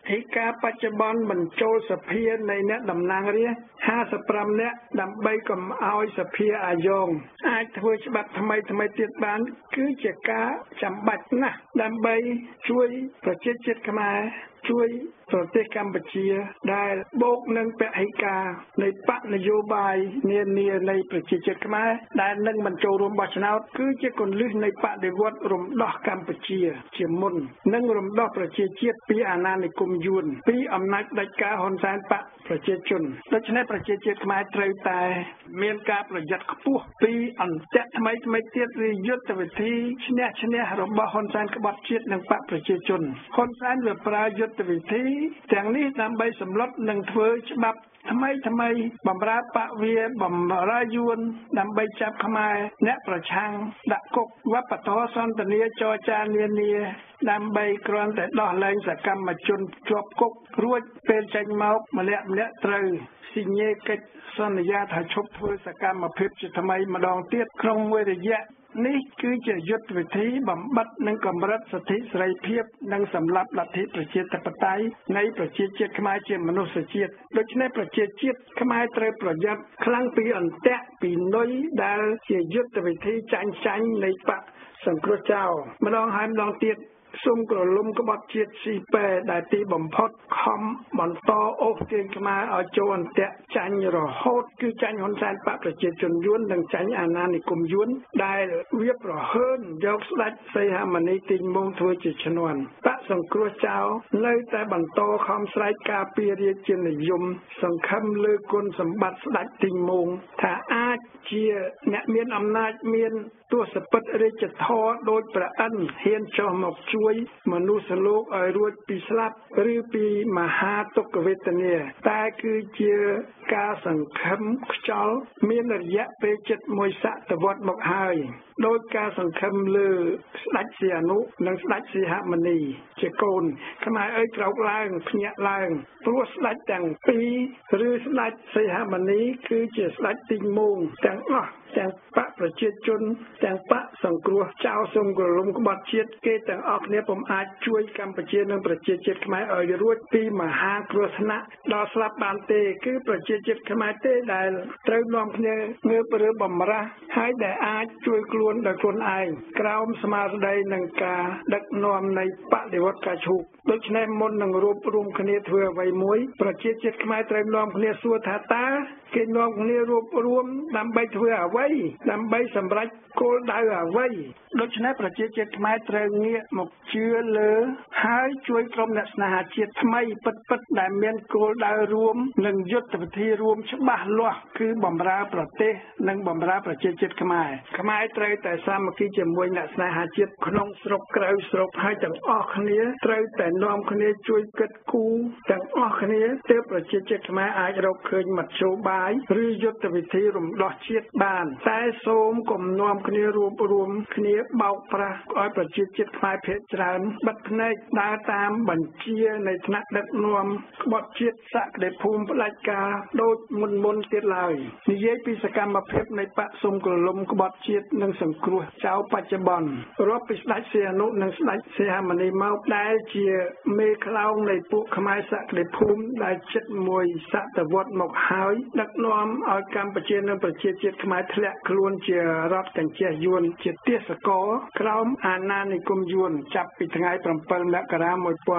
ហេការបច្ចុប្បន្នបញ្ចូលសភានៃអ្នកតំណាងរាស្ត្រ55នាក់ដើម្បីកុំឲ្យសភាអាយ៉ងអាចធ្វើច្បាប់ថ្មីទៀតបានគឺជាការចាំបាច់ណាស់ដើម្បីជួយប្រជាជាតិខ្មែរជួយប្រទេសកម្ពុជាដែលបូកនឹងពហិការនៃបកនយោបាយនានានៃប្រជាជាតិខ្មែរដែលនឹងបញ្ចូលរួមបោះឆ្នោតគឺជាគន្លឹះនៃបដិវត្តរំដោះកម្ពុជាជាមុននិងរំដោះប្រជាជាតិពីអាណានិគមយួនពីអំណាចផ្ដាច់ការហ៊ុនសែនបកប្រជាជនដូច្នេះប្រជាជាតិខ្មែរត្រូវតែមានការប្រយ័ត្នខ្ពស់ពីអន្ទាក់ថ្មីទៀតឬយុទ្ធវិធីឈ្នះរបស់ហ៊ុនសែនក្បត់ជាតិនិងបកប្រជាជនហ៊ុនសែនវាប្រើយុទ្ធវិធីទាំងនេះដើម្បីសម្លុតនិងធ្វើច្បាប់ថ្មីបំរើបកវាបំរើយួនដើម្បីចាប់ខ្មែរអ្នកប្រឆាំងដាក់គុកវប្បធម៌សន្ទនាចរចានានាដើម្បីគ្រាន់តែដោះលែងសកម្មជនជាប់គុករួចពេលចេញមកម្នាក់ត្រូវស៊ីញេកិច្ចសន្យាថាឈប់ធ្វើសកម្មភាពជាថ្មីម្ដងទៀតក្នុងមួយរយៈនេះគឺជាយុទ្ធវិធីបំបត្តិនិងកម្រិតសិទ្ធិសេរីភាពនិងសម្លាប់លទ្ធិប្រជាធិបតេយ្យនៃប្រជាជាតិខ្មែរជាមនុស្សជាតិដូច្នេះប្រជាជាតិខ្មែរត្រូវប្រយ័ត្នខ្លាំងពីអន្ទាក់ពីនុយដែលជាយុទ្ធវិធីចាញ់នៃបកសង្គ្រោះចោលម្ដងហើយម្ដងទៀតសូមក្រឡុំក្បត់ជាតិស៊ីប៉ែដែលទីបំផុតខំបន្តអូសទាញខ្មែរឲ្យចូលអន្ទាក់ចាញ់រហូតគឺចាញ់ហ៊ុនសែនបកប្រជាជនយួននិងចាញ់អាណានិគមយួនដែលវាប្រហើនយកស្ដេចសីហមុនីទីងមុំធ្វើជាឈ្នន់បកសង្គ្រោះចោលនៅតែបន្តខំស្រែកការពាររាជានិយមសង្ឃឹមលើគុណសម្បត្តិស្ដេចទីងមុំថាអាចជាអ្នកមានអំណាចមានទស្សពិតរាជធរដោយព្រះឥន្ទហ៊ានចុះមកជួយមនុស្សលោកឲ្យរួចពីស្លាប់ឬពីមហាទុក្ខវេទនាតែគឺជាការសង្ឃឹមខ្យល់មានរយៈពេលជិតមួយសតវត្សមកហើយដោយការសង្ឃឹមលើស្ដេចសីហនុនិងស្ដេចសីហមុនីជាកូនខ្មែរអើយក្រោកឡើងភ្ញាក់ឡើងព្រោះស្ដេចទាំងពីរឬស្ដេចសីហមុនីគឺជាស្ដេចទីងមុំទាំងអស់ទាំងបកប្រជាជនទាំងបកសង្គ្រោះចោលសូមក្រឡុំក្បត់ជាតិគេទាំងអស់គ្នាពុំអាចជួយកម្ពុជានិងប្រជាជាតិខ្មែរឲ្យរួចពីមហាគ្រោះថ្នាក់ដល់ស្លាប់បានទេគឺប្រជាជាតិខ្មែរទេដែលត្រូវនាំគ្នាងើបរើបំរាស់ហើយដែលអាចជួយខ្លួនដោយខ្លួនឯងក្រោមស្មារតីនឹងការដឹកនាំនៃបដិវត្តការឈូកដូច្នេះមុននឹងរួបរวมគ្នាធ្វើអ្វីមួយប្រជាជាតិខ្មែរត្រូវនាំគ្នាសួរថាតើគេនាំគ្នារួបរวมដើម្បីធ្វើអ្វីដើម្បីសម្រេចគោលដៅអ្វីដូច្នេះប្រជាជាតិខ្មែរត្រូវងាកមកជឿលើហើយជួយក្រុមអ្នកស្នេហាជាតិថ្មីពិតដែលមានគោលដៅរួមនិងយុទ្ធវិធីរួមច្បាស់លាស់គឺបម្រើប្រទេសនិងបម្រើប្រជាជាតិខ្មែរត្រូវតែសាមគ្គីជាមួយអ្នកស្នេហាជាតិក្នុងស្រុកក្រៅស្រុកហើយទាំងអស់គ្នាត្រូវតែនាំគ្នាជួយគិតគូរទាំងអស់គ្នាទើបប្រជាជាតិខ្មែរអាចរកឃើញមធ្យោបាយឬយុទ្ធវិធីរំដោះជាតិបានតែសូមកុំនាំគ្នារួបរวมគ្នាបោកប្រាស់ឲ្យប្រជាជាតិខ្មែរភាគច្រើនបិទភ្នែកដើរតាមបញ្ជានៃថ្នាក់ដឹកនាំក្បត់ជាតិសក្តិភូមិផ្ដាច់ការដូចមុនទៀតឡើយនិយាយពីសកម្មភាពនៃបកសុំក្រឡុំក្បត់ជាតិនិងសង្គ្រោះចៅបច្ចុប្បន្នរាប់ពីស្ដេចសីហនុនិងស្ដេចសីហមុនីមកដែលជាមេខ្លោងនៃពួកខ្មែរសក្តិភូមិដែលជិតមួយសតវត្សមកហើយដឹកនាំឲ្យកម្ពុជានិងប្រជាជាតិខ្មែរធ្លាក់ខ្លួនជារដ្ឋកញ្ជះយួនជាទេសកលក្រោមអាណានិគមយួនចាប់ពីថ្ងៃ7មករា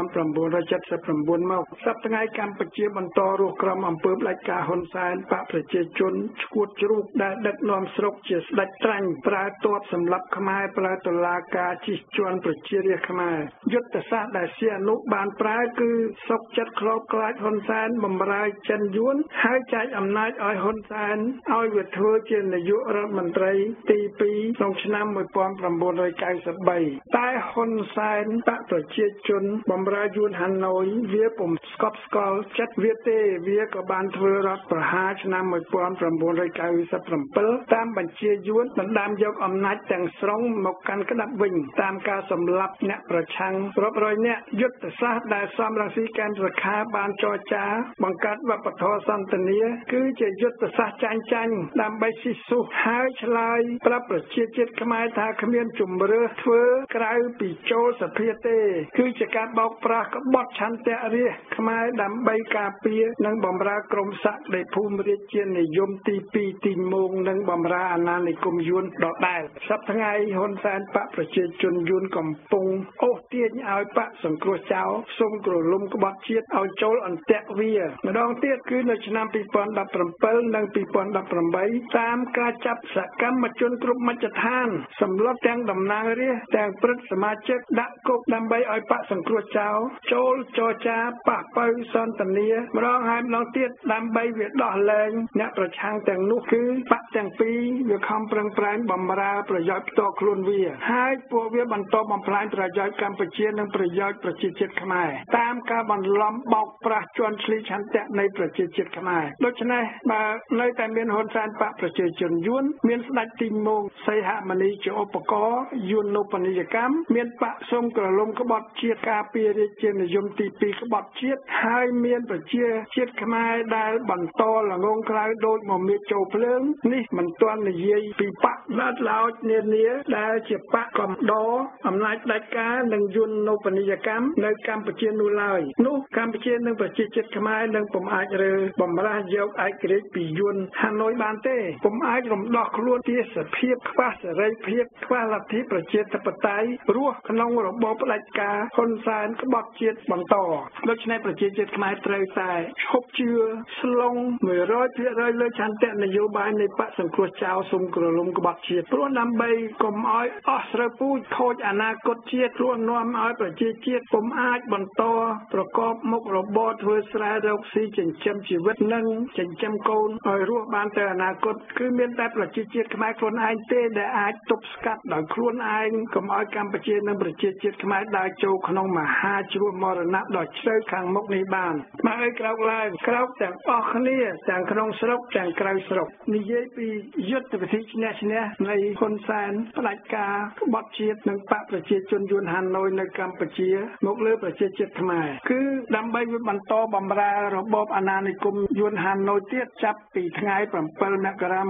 1979មកសប្តាហ៍ថ្ងៃកម្ពុជាបន្តរស់ក្រោមអំពើផ្ដាច់ការហ៊ុនសែនបកប្រជាជនឈួតជ្រូកដែលដឹកនាំស្រុកជាស្ដេចត្រាញ់ប្រើទ័ពសម្លាប់ខ្មែរប្រើតុលាការជិះជាន់ប្រជារាស្ត្រខ្មែរយុទ្ធសាស្ត្រដែលសីហនុបានប្រើគឺសុកចិត្តខ្លោបខ្លាចហ៊ុនសែនបំរើចិនយួនហើយចែកអំណាចឲ្យហ៊ុនសែនឲ្យវាធ្វើជានាយករដ្ឋមន្ត្រីទី2ក្នុងឆ្នាំ1993តែហ៊ុនសែនបកប្រជាជនបំរើយួនហាណូយវាពុំស្កប់ស្កល់ចិត្តវាទេវាក៏បានធ្វើរដ្ឋប្រហារឆ្នាំ1997តាមបញ្ជាយួនដណ្ដើមយកអំណាចទាំងស្រុងមកកាន់ក្តាប់វិញតាមការសម្លាប់អ្នកប្រឆាំងរាប់រយនាក់យុទ្ធសាស្ត្រដែលសំរងស៊ីកាន់រខាបានចរចាបង្កើតវប្បធម៌សន្តានាគឺជាយុទ្ធសាស្ត្រចាញ់ដើម្បីស៊ីស៊ូហើយឆ្លើយប្រាប់ប្រជាជាតិខ្មែរថាគ្មានជំរឿធ្វើក្រៅពីចូលសភាទេគឺជាការបោកប្រាស់ក្បត់ឆន្ទៈរាស្ត្រខ្មែរដើម្បីការពារនិងបម្រើក្រមសក្តិភូមិរាជានិយមទី2ទីមោងនិងបម្រើអាណានិគមយួនដដែលសប្តាហ៍ថ្ងៃហ៊ុនសែនបកប្រជាជនយួនកំពុងអូសទាញឲ្យបកសង្គ្រោះចោលសូមក្រលុំក្បត់ជាតិឲ្យចូលអន្ទាក់វាម្ដងទៀតគឺនៅឆ្នាំ2017និង2018តាមការចាប់សកម្មជនគ្រប់មជ្ឈដ្ឋានសម្លុតទាំងតំណាងរាស្ត្រទាំងព្រឹទ្ធសមាជិកដាក់គុកដើម្បីឲ្យបកសង្គ្រោះចោលចូលចរចាប៉ះប៉ូវសន្តានាម្ដងហើយម្ដងទៀតដើម្បីវាដោះលែងអ្នកប្រឆាំងទាំងនោះគឺបកទាំងពីរវាខំប្រឹងប្រែងបំរើប្រយោជន៍ផ្ទាល់ខ្លួនវាហើយពួកវាបន្តបំផ្លាញប្រយោជន៍កម្ពុជានិងប្រយោជន៍ប្រជាជាតិខ្មែរតាមការបន្លំបោកប្រាស់ជន់ឈ្លីឆន្ទៈនៃប្រជាជាតិខ្មែរដូច្នេះបើនៅតែមានហ៊ុនសែនបកប្រជាជនយួនមានស្ដេចទីងមោងសីហមុនីជាឧបករណ៍យួននូបនីយកម្មមានបកសុំក្រលុំក្បត់ជាតិការពាររាជានិយមទី2ក្បត់ជាតិហើយមានប្រជាជាតិខ្មែរដែលបន្តល្ងងខ្លៅដូចមកមៀចចូលភ្លើងនេះមិនទាន់និយាយពីបកណាត់ឡោចនានាដែលជាបកកំដរអំណាចផ្ដាច់ការនិងយួននូបនីយកម្មនៅកម្ពុជានោះឡើយនោះកម្ពុជានិងប្រជាជាតិខ្មែរនឹងពុំអាចរើបំរាស់យកឯករាជ្យពីយួនហាណូយបានទេពុំអាចរំដោះខ្លួនទាសភាពខ្វះសេរីភាពខ្វះលទ្ធិប្រជាធិបតេយ្យរស់ក្នុងរបបផ្ដាច់ការហ៊ុនសែនក្បត់ជាតិបន្តដូច្នេះប្រជាជាតិខ្មែរត្រូវតែឈប់ជឿស្លង 100% លើឆន្ទៈនយោបាយនៃបកសង្គ្រោះចោលសុំក្រលុំក្បត់ជាតិព្រោះដើម្បីកុំឲ្យអស់ស្រូវពូជខូចអនាគតជាតិព្រោះនាំឲ្យប្រជាជាតិពុំអាចបន្តប្រកបមុខរបរធ្វើស្រែរកស៊ីចិញ្ចឹមជីវិតនិងចិញ្ចឹមកូនឲ្យរស់បានទៅអនាគតគឺមានតែប្រជាជាតិខ្មែរខ្លួនឯងទេដែលអាចទប់ស្កាត់ដោយខ្លួនឯងកុំឲ្យកម្ពុជានិងប្រជាជាតិខ្មែរដើរចូលក្នុងមហាជ្រោះមរណៈដ៏ជ្រៅខាងមុខនេះបានមកឲ្យក្រោកឡើងក្រោកទាំងអស់គ្នាទាំងក្នុងស្រុកទាំងក្រៅស្រុកនិយាយពីយុទ្ធវិធីឈ្នះឈ្នះនៃហ៊ុនសែនផ្ដាច់ការក្បត់ជាតិនិងបកប្រជាជនយួនហាណូយនៅកម្ពុជាមកលើប្រជាជាតិខ្មែរគឺដើម្បីវាបន្តបំរើរបបអាណានិគមយួនហាណូយទៀតចាប់ពីថ្ងៃ7មករា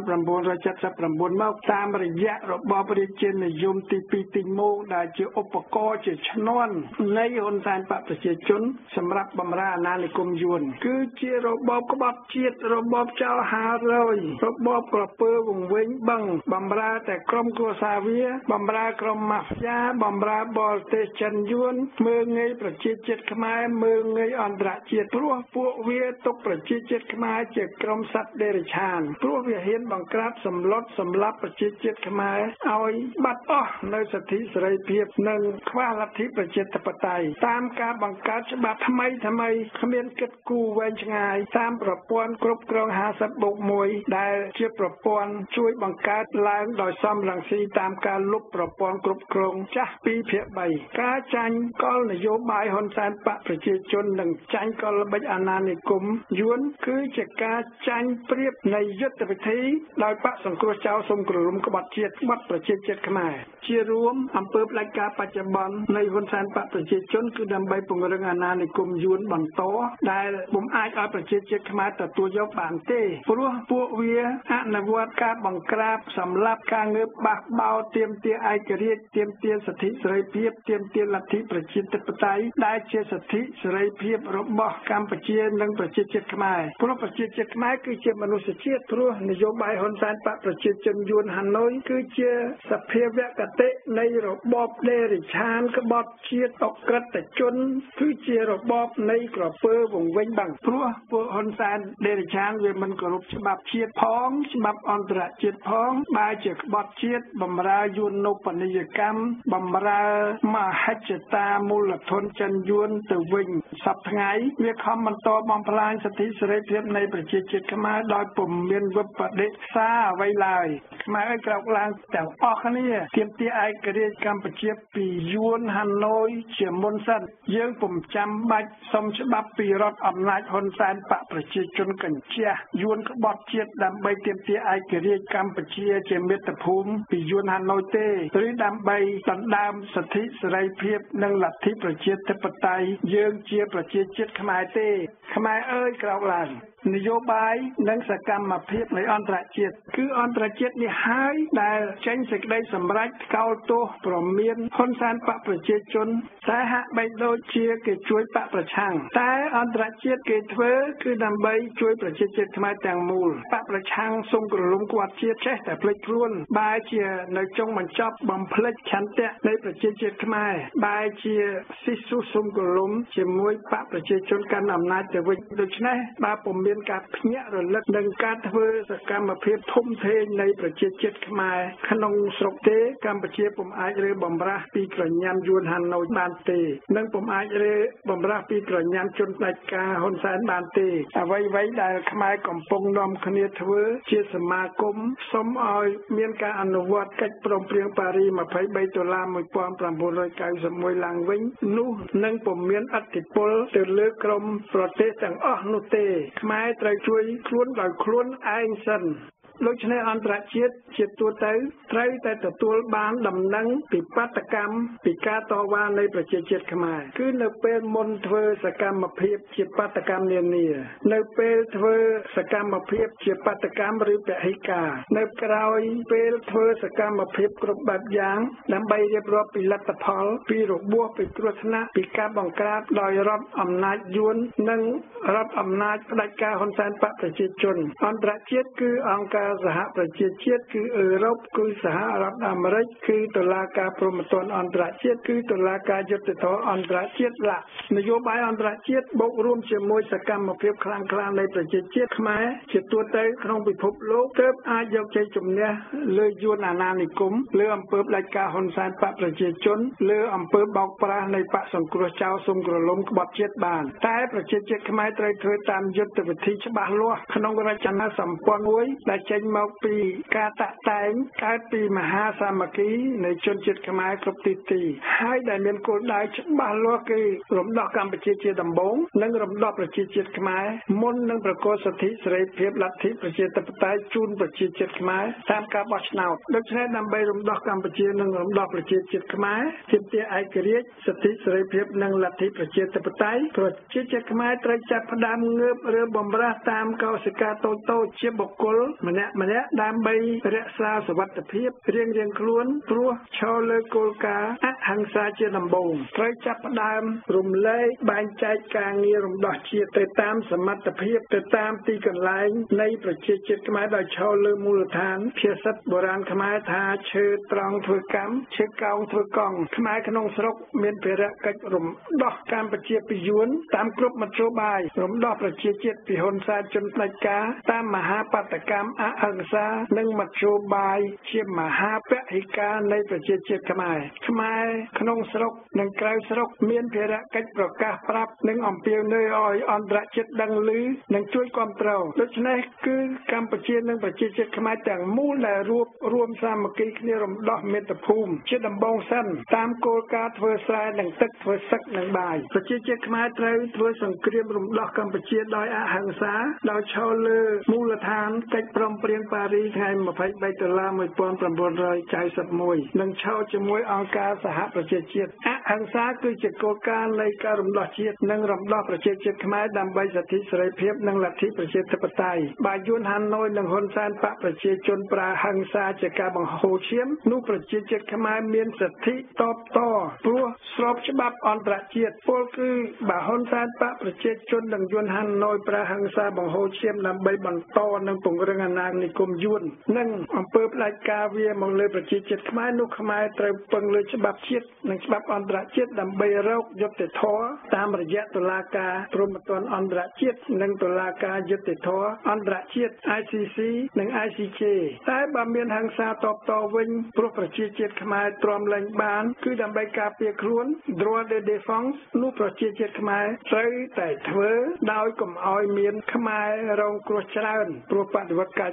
1979មកតាមរយៈរបបរាជានិយមទី2ទីមោងដែលជាឧបករណ៍ជាឈ្នន់នៃហ៊ុនសែនបកប្រជាជនសម្រាប់បំរើអាណានិគមយួនគឺជារបបក្បត់ជាតិរបបចោលហារយរបបក្រពើវង្វេងបឹងបំរើតែក្រុមគ្រួសារវាបំរើក្រុមម៉ាហ្វយ៉ាបំរើបរទេសចិនយួនមើលងាយប្រជាជាតិខ្មែរមើលងាយអន្តរជាតិព្រោះពួកវាទុកប្រជាជាតិខ្មែរជាក្រុមសត្វដេរឆានព្រោះវាហ៊ានបង្ក្រាបសម្លុតសម្លាប់ប្រជាជាតិខ្មែរឲ្យបាត់អស់នៅសិទ្ធិសេរីភាពនិងខ្វះលទ្ធិប្រជាធិបតេយ្យតាមការបង្កើតច្បាប់ថ្មីគ្មានគិតគូរវែងឆ្ងាយតាមប្រព័ន្ធគ្រប់គ្រង 50+1 ដែលជាប្រព័ន្ធជួយបង្កើតឡើងដោយសំរងស៊ីតាមការលុបប្រព័ន្ធគ្រប់គ្រងចាស់2ភាគ3ការចាញ់កលនយោបាយហ៊ុនសែនបកប្រជាជននិងចាញ់កលល្បិចអាណានិគមយួនគឺជាការចាញ់ប្រៀបនៃយុទ្ធវិធីដោយបកសង្គ្រោះចោលសុំក្រលុំក្បត់ជាតិក្បត់ប្រជាជាតិខ្មែរជារួមអំពើផ្ដាច់ការបច្ចុប្បន្ននៃហ៊ុនសែនបកប្រជាជនគឺដើម្បីពង្រឹងអាណានិគមយួនបន្តដែលពុំអាចឲ្យប្រជាជាតិខ្មែរទទួលយកបានទេព្រោះពួកវាអនុវត្តការបង្ក្រាបសម្លាប់ការងើបបះបោរទាមទារឯករាជ្យទាមទារសិទ្ធិសេរីភាពទាមទារលទ្ធិប្រជាធិបតេយ្យដែលជាសិទ្ធិសេរីភាពរបស់កម្ពុជានិងប្រជាជាតិខ្មែរព្រោះប្រជាជាតិខ្មែរគឺជាមនុស្សជាតិព្រោះនយោបាយហ៊ុនសែនបកប្រជាជនយួនហាណូយគឺជាសភាវគតិនៃរបបដេរឆានក្បត់ជាតិអក្រិតជនគឺជារបបនៃក្រពើវង្វេងបឹងព្រោះពួកហ៊ុនសែនដេរឆានវាមិនគោរពច្បាប់ជាតិផងច្បាប់អន្តរជាតិផងបែរជាក្បត់ជាតិបំរើយួននូបនីយកម្មបំរើមហិច្ឆតាមូលធនចិនយួនទៅវិញសប្តាហ៍ថ្ងៃវាខំបន្តបំផ្លាញសិទ្ធិសេរីភាពនៃប្រជាជាតិខ្មែរដោយពុំមានវិបដិសាអ្វីឡើយខ្មែរឲ្យក្រោកឡើងទាំងអស់គ្នាទាមទារឯករាជ្យកម្ពុជាពីយួនហាណូយជាមុនសិនយើងពុំចាំបាច់សុំច្បាប់ពីរដ្ឋអំណាចហ៊ុនសែនបកប្រជាជនកញ្ជះយួនក្បត់ជាតិដើម្បីទាមទារឯករាជ្យកម្ពុជាជាមាតុភូមិពីយួនហាណូយទេឬដើម្បីដណ្ដើមសិទ្ធិសេរីភាពនិងលលទ្ធិប្រជាធិបតេយ្យយើងជាប្រជាជាតិខ្មែរទេខ្មែរអើយក្រោកឡើងនយោបាយនិងសកម្មភាពនៃអន្តរជាតិគឺអន្តរជាតិនេះហើយដែលចេញសេចក្តីសម្រេចថ្កោលទោសប្រមានហ៊ុនសែនបកប្រជាជនតែហាក់បីដូចជាគេជួយបកប្រឆាំងតែអន្តរជាតិគេធ្វើគឺដើម្បីជួយប្រជាជាតិខ្មែរទាំងមូលបកប្រឆាំងសុំក្រលុំគាត់ជាតិចេះតែភ្លេចខ្លួនបែរជានៅចុងបញ្ចប់បំភ្លេចឆន្ទៈនៃប្រជាជាតិខ្មែរបែរជាស៊ីស៊ូសុំក្រលុំជាមួយបកប្រជាជនកាន់អំណាចទៅវិញដូច្នេះបើពុំមានការភ្ញាក់រលឹកនិងការធ្វើសកម្មភាពធំធេងនៃប្រជាជាតិខ្មែរក្នុងស្រុកទេកម្ពុជាពុំអាចរើបំរាស់ពីក្រញាំយួនហាណូយបានទេនិងពុំអាចរើបំរាស់ពីក្រញាំជនផ្ដាច់ការហ៊ុនសែនបានទេអ្វីៗដែលខ្មែរកំពុងនាំគ្នាធ្វើជាសមាគមសូមឲ្យមានការអនុវត្តកិច្ចព្រមព្រៀងប៉ារី23ដុល្លារ1991ឡើងវិញនោះនឹងពុំមានឥទ្ធិពលទៅលើក្រមប្រទេសទាំងអស់នោះទេខ្មែរត្រូវជួយខ្លួនដោយខ្លួនឯងសិនដូច្នេះអន្តរជាតិជាទូទៅត្រូវតែទទួលបានដំណឹងពីបាតកម្មពីការតវ៉ានៃប្រជាជាតិខ្មែរគឺនៅពេលមុនធ្វើសកម្មភាពជាបាតកម្មនានានៅពេលធ្វើសកម្មភាពជាបាតកម្មឬពហិការនៅក្រោយពេលធ្វើសកម្មភាពគ្រប់បែបយ៉ាងដើម្បីរៀបរាប់ពីលទ្ធផលពីរបួសពីគ្រោះថ្នាក់ពីការបង្ក្រាបដោយរដ្ឋអំណាចយួននិងរដ្ឋអំណាចផ្ដាច់ការហ៊ុនសែនបកប្រជាជនអន្តរជាតិគឺអង្គការសហប្រជាជាតិគឺអឺរ៉ុបគឺសហរដ្ឋអាមេរិកគឺតុលាការព្រហ្មទណ្ឌអន្តរជាតិគឺតុលាការយុត្តិធម៌អន្តរជាតិនយោបាយអន្តរជាតិបូករួមជាមួយសកម្មភាពខ្លាំងក្លានៃប្រជាជាតិខ្មែរជាទូទៅក្នុងពិភពលោកទើបអាចយកជ័យជំនះលើយួនអាណានិគមលើអំពើផ្ដាច់ការហ៊ុនសែនបកប្រជាជនលើអំពើបោកប្រាស់នៃបកសង្គ្រោះចៅសុំក្រឡុំក្បត់ជាតិបានតែប្រជាជាតិខ្មែរត្រូវធ្វើតាមយុទ្ធវិធីច្បាស់លាស់ក្នុងរចនាសម្ព័ន្ធមួយដែលចេញមកពីការតាក់តែងកើតពីមហាសាមគ្គីនៃជនជាតិខ្មែរគ្រប់ទីហើយដែលមានគោលដៅច្បាស់លាស់គឺរំដោះកម្ពុជាជាដំបូងនិងរំដោះប្រជាជាតិខ្មែរមុននឹងប្រកបសិទ្ធិសេរីភាពលទ្ធិប្រជាធិបតេយ្យជូនប្រជាជាតិខ្មែរតាមការបោះឆ្នោតដូច្នេះដើម្បីរំដោះកម្ពុជានិងរំដោះប្រជាជាតិខ្មែរទាមទារឯករាជ្យសិទ្ធិសេរីភាពនិងលទ្ធិប្រជាធិបតេយ្យប្រជាជាតិខ្មែរត្រូវចាប់ផ្ដើមងើបឬបំរាស់តាមកោសិកាតូចៗជាបុគ្គលម្នាក់ដើម្បីរក្សាសុវត្ថិភាពរៀងខ្លួនព្រោះឈរលើគោលការណ៍អហិង្សាជាដំបូងត្រូវចាប់ផ្ដើមរំលែកបែងចែកការងាររំដោះជាតិទៅតាមសមត្ថភាពទៅតាមទីកន្លែងនៃប្រជាជាតិខ្មែរដោយឈរលើមូលដ្ឋានភាសាបុរាណខ្មែរថាឈើត្រង់ធ្វើកម្មឈើកោងធ្វើកង់ខ្មែរក្នុងស្រុកមានភារកិច្ចរំដោះកម្ពុជាពីយួនតាមគ្រប់មធ្យោបាយរំដោះប្រជាជាតិពីហ៊ុនសែនជនផ្ដាច់ការតាមមហាបាតកម្មអហិង្សានិងមធ្យោបាយជាមហាពហិការនៃប្រជាជាតិខ្មែរក្នុងស្រុកនិងក្រៅស្រុកមានភារកិច្ចប្រកាសប្រាប់និងអំពាវនាវឲ្យអន្តរជាតិដឹងឮនិងជួយគាំទ្រដូច្នេះគឺកម្ពុជានិងប្រជាជាតិខ្មែរទាំងមូលដែលរួមសាមគ្គីគ្នារំដោះមាតុភូមិជាដំបូងសិនតាមគោលការណ៍ធ្វើស្រែនិងទឹកធ្វើសឹកនិងបាយប្រជាជាតិខ្មែរត្រូវធ្វើសង្គ្រាមរំដោះកម្ពុជាដោយអហិង្សាដោយឈរលើមូលដ្ឋានកិច្ចព្រមព្រៀងប៉ារីថ្ងៃ23ដុល្លារ1991និងឈរជាមួយអង្គការសហប្រជាជាតិអហិង្សាគឺជាគោលការណ៍នៃការរំដោះជាតិនិងរំដោះប្រជាជាតិខ្មែរដើម្បីសិទ្ធិសេរីភាពនិងលទ្ធិប្រជាធិបតេយ្យបើយួនហាណូយនិងហ៊ុនសែនបកប្រជាជនប្រើហិង្សាជាការបង្ហូរឈាមនោះប្រជាជាតិខ្មែរមានសិទ្ធិតបតព្រោះស្របច្បាប់អន្តរជាតិពលគឺបើហ៊ុនសែនបកប្រជាជននិងយួនហាណូយប្រើហិង្សាបង្ហូរឈាមដើម្បីបន្តនិងពង្រឹងអាណានិគមយួននិងអំពើផ្ដាច់ការវាមកលើប្រជាជាតិខ្មែរនោះខ្មែរត្រូវពឹងលើច្បាប់ជាតិនិងច្បាប់អន្តរជាតិដើម្បីរកយុត្តិធម៌តាមរយៈតុលាការព្រហ្មទណ្ឌអន្តរជាតិនិងតុលាការយុត្តិធម៌អន្តរជាតិ ICC និង ICJ តែបើមានហិង្សាតបតវិញព្រោះប្រជាជាតិខ្មែរទ្រាំលែងបានគឺដើម្បីការពារខ្លួន droit de défense នោះប្រជាជាតិខ្មែរត្រូវតែធ្វើដោយកុំឲ្យមានខ្មែររងគ្រោះច្រើនព្រោះបដិវត្តការឈ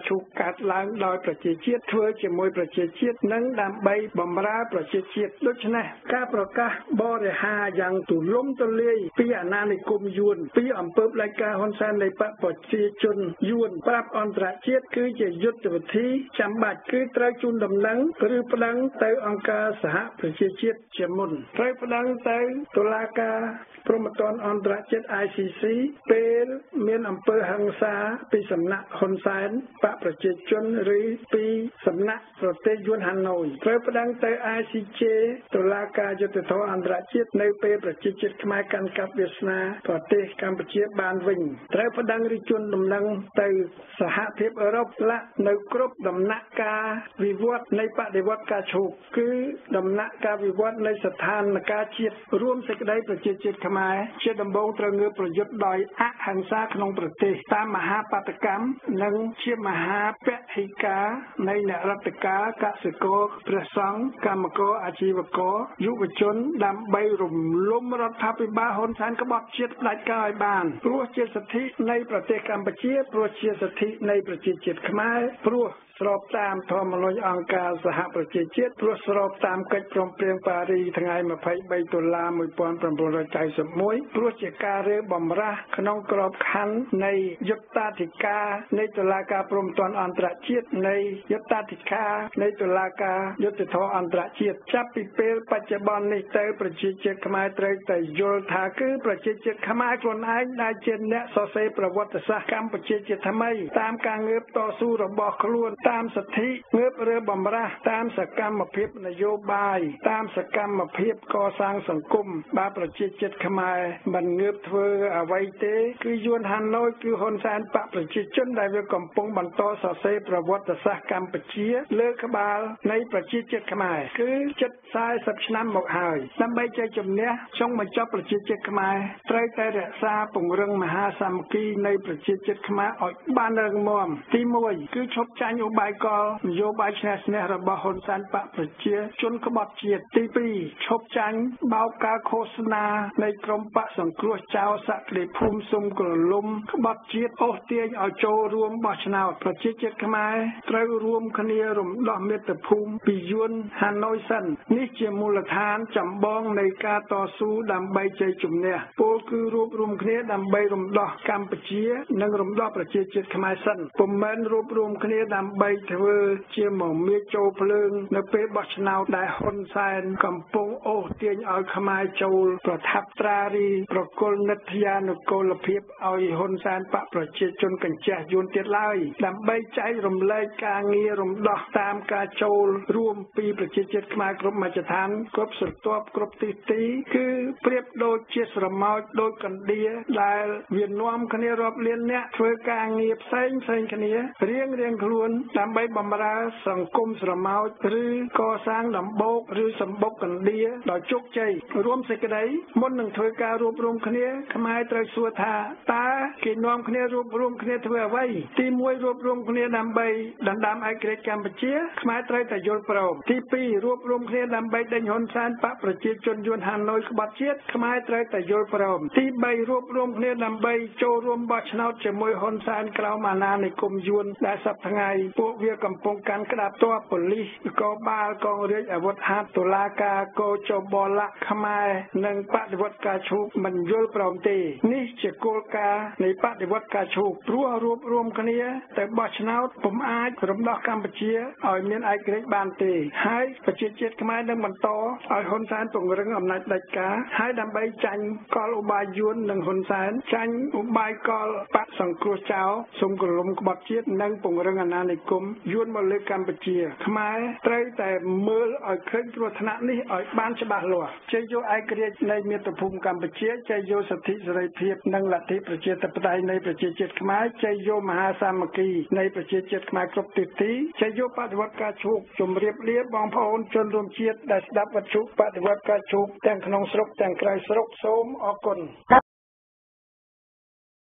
ឈូកកាត់ឡើងដោយប្រជាជាតិធ្វើជាមួយប្រជាជាតិនិងដើម្បីបម្រើប្រជាជាតិដូច្នេះការប្រកាសបរិហារយ៉ាងទូលំទូលាយពីអាណានិគមយួនពីអំពើផ្ដាច់ការហ៊ុនសែននៃបកប្រជាជនយួនប្រាប់អន្តរជាតិគឺជាយុទ្ធវិធីចាំបាច់គឺត្រូវជូនដំណឹងឬប្តឹងទៅអង្គការសហប្រជាជាតិជាមុនត្រូវប្តឹងទៅតុលាការព្រហ្មទណ្ឌអន្តរជាតិ ICC ពេលមានអំពើហិង្សាពីសំណាក់ហ៊ុនសែនបកប្រជាជនឬពីសំណាក់ប្រទេសយួនហាណូយត្រូវប្តឹងទៅ ICJ តុលាការយុត្តិធម៌អន្តរជាតិនៅពេលប្រជាជាតិខ្មែរកាន់កាប់វាសនាប្រទេសកម្ពុជាបានវិញត្រូវប្តឹងឬជូនដំណឹងទៅសហភាពអឺរ៉ុបនៅគ្រប់ដំណាក់កាលវិវត្តនៃបដិវត្តការឈូកគឺដំណាក់កាលវិវត្តនៃស្ថានភាពជាតិរួមសេចក្តីប្រជាជាតិខ្មែរជាដំបូងត្រូវងើបប្រយុទ្ធដោយអហិង្សាក្នុងប្រទេសតាមមហាបាតកម្មនិងជាមហាពហិការនៃអ្នករដ្ឋការកសិករព្រះសង្ឃកម្មករអាជីវករយុវជនដើម្បីរំលំរដ្ឋាភិបាលហ៊ុនសែនក្បត់ជាតិផ្ដាច់ការឲ្យបានព្រោះជាសិទ្ធិនៃប្រទេសកម្ពុជាព្រោះជាសិទ្ធិនៃប្រជាជាតិខ្មែរព្រោះស្របតាមធម្មនុញ្ញអង្គការសហប្រជាជាតិព្រោះស្របតាមកិច្ចព្រមព្រៀងប៉ារីថ្ងៃ23តុលា1991ព្រោះជាការរើបំរាស់ក្នុងក្របខ័ណ្ឌនៃយុត្តាធិការនៃតុលាការព្រហ្មទណ្ឌអន្តរជាតិនៃយុត្តាធិការនៃតុលាការយុត្តិធម៌អន្តរជាតិចាប់ពីពេលបច្ចុប្បន្ននេះទៅប្រជាជាតិខ្មែរត្រូវតែយល់ថាគឺប្រជាជាតិខ្មែរខ្លួនឯងដែលជាអ្នកសរសេរប្រវត្តិសាស្ត្រកម្ពុជាជាថ្មីតាមការងើបតស៊ូរបស់ខ្លួនតាមសិទ្ធិងើបរើបំរាស់តាមសកម្មភាពនយោបាយតាមសកម្មភាពកសាងសង្គមបើប្រជាជាតិខ្មែរមិនងើបធ្វើអ្វីទេគឺយួនហាណូយគឺហ៊ុនសែនបកប្រជាជនដែលវាកំពុងបន្តសរសេរប្រវត្តិសាស្ត្រកម្ពុជាលើក្បាលនៃប្រជាជាតិខ្មែរគឺជិត40ឆ្នាំមកហើយដើម្បីជ័យជំនះចុងបញ្ចប់ប្រជាជាតិខ្មែរត្រូវតែរក្សាពង្រឹងមហាសាមគ្គីនៃប្រជាជាតិខ្មែរឲ្យបានរឹងមាំទី1គឺឈប់ចាញ់ឧបាយកលនយោបាយឈ្នះឈ្នះរបស់ហ៊ុនសែនបកប្រជាជនក្បត់ជាតិទី2ឈប់ចាញ់បោកការឃោសនានៃក្រុមបកសង្គ្រោះចៅសក្តិភូមិសុំក្រលុំក្បត់ជាតិអូសទាញឲ្យចូលរួមបោះឆ្នោតប្រជាជាតិខ្មែរត្រូវរួមគ្នារំដោះមាតុភូមិពីយួនហាណូយសិននេះជាមូលដ្ឋានចម្បងនៃការតស៊ូដើម្បីជ័យជំនះពលគឺរួបរวมគ្នាដើម្បីរំដោះកម្ពុជានិងរំដោះប្រជាជាតិខ្មែរសិនពុំមែនរួបរวมគ្នាដើម្បីធ្វើជាមមាចូលភ្លើងនៅពេលបោះឆ្នោតដែលហ៊ុនសែនកំពុងអូសទាញឲ្យខ្មែរចូលប្រថាប់ត្រារីប្រគល់និត្យានុកូលភាពឲ្យហ៊ុនសែនបកប្រជាជនកញ្ចេះយួនទៀតឡើយដើម្បីចែករំលែកការងាររំដោះតាមការចូលរួមពីប្រជាជាតិខ្មែរគ្រប់មជ្ឈដ្ឋានគ្រប់ស្រទាប់គ្រប់ទិសទីគឺប្រៀបដូចជាស្រមោចដូចកណ្ដៀដែលវានាំគ្នារាប់លានអ្នកធ្វើការងារផ្សេងគ្នារៀងខ្លួនដើម្បីបម្រើសង្គមស្រមោចឬកសាងដំបូកឬសម្បុកកណ្ដៀដោយជោគជ័យរួមសេចក្តីមុននឹងធ្វើការរួបរวมគ្នាខ្មែរត្រូវសួរថាតើគេនាំគ្នារួបរวมគ្នាធ្វើអ្វីទី1រួបរวมគ្នាដើម្បីដណ្ដើមឯករាជ្យកម្ពុជាខ្មែរត្រូវតែយល់ព្រមទី2រួបរวมគ្នាដើម្បីដេញហ៊ុនសែនបកប្រជាជនយួនហាណូយក្បត់ជាតិខ្មែរត្រូវតែយល់ព្រមទី3រួបរวมគ្នាដើម្បីចូលរួមបោះឆ្នោតជាមួយហ៊ុនសែនក្រោមអាណានិគមយួនដែលសប្តាហ៍ថ្ងៃពួកវាកំពុងកាន់ក្តាប់ទ័ពប៉ូលីសនគរបាលកងរាជអាវុធហត្ថតុលាការកោចបលៈខ្មែរនិងបដិវត្តការឈូកមិនយល់ព្រមទេនេះជាគោលការណ៍នៃបដិវត្តការឈូកព្រោះរួបរวมគ្នាទៅបោះឆ្នោតពុំអាចរំដោះកម្ពុជាឲ្យមានឯករាជ្យបានទេហើយប្រជាជាតិខ្មែរនឹងបន្តឲ្យហ៊ុនសែនពង្រឹងអំណាចផ្ដាច់ការហើយដើម្បីចាញ់កលឧបាយយួននិងហ៊ុនសែនចាញ់ឧបាយកលបកសង្គ្រោះចៅសុំក្រលុំក្បត់ជាតិនិងពង្រឹងអាណានិគមយួនមកលើកម្ពុជាខ្មែរត្រូវតែមើលឲ្យឃើញគ្រោះថ្នាក់នេះឲ្យបានច្បាស់លាស់ជ័យយកឯករាជ្យនៃមាតុភូមិកម្ពុជាជ័យយកសិទ្ធិសេរីភាពនិងលទ្ធិប្រជាធិបតេយ្យនៃប្រជាជាតិខ្មែរជ័យយកមហាសាមគ្គីនៃប្រជាជាតិខ្មែរគ្រប់ទិសទីជ័យយកបដិវត្តការឈូកជម្រាបលាបងប្អូនជនរួមជាតិដែលស្ដាប់វិទ្យុបដិវត្តការឈូកទាំងក្នុងស្រុកទាំងក្រៅស្រុកសូមអរគុណ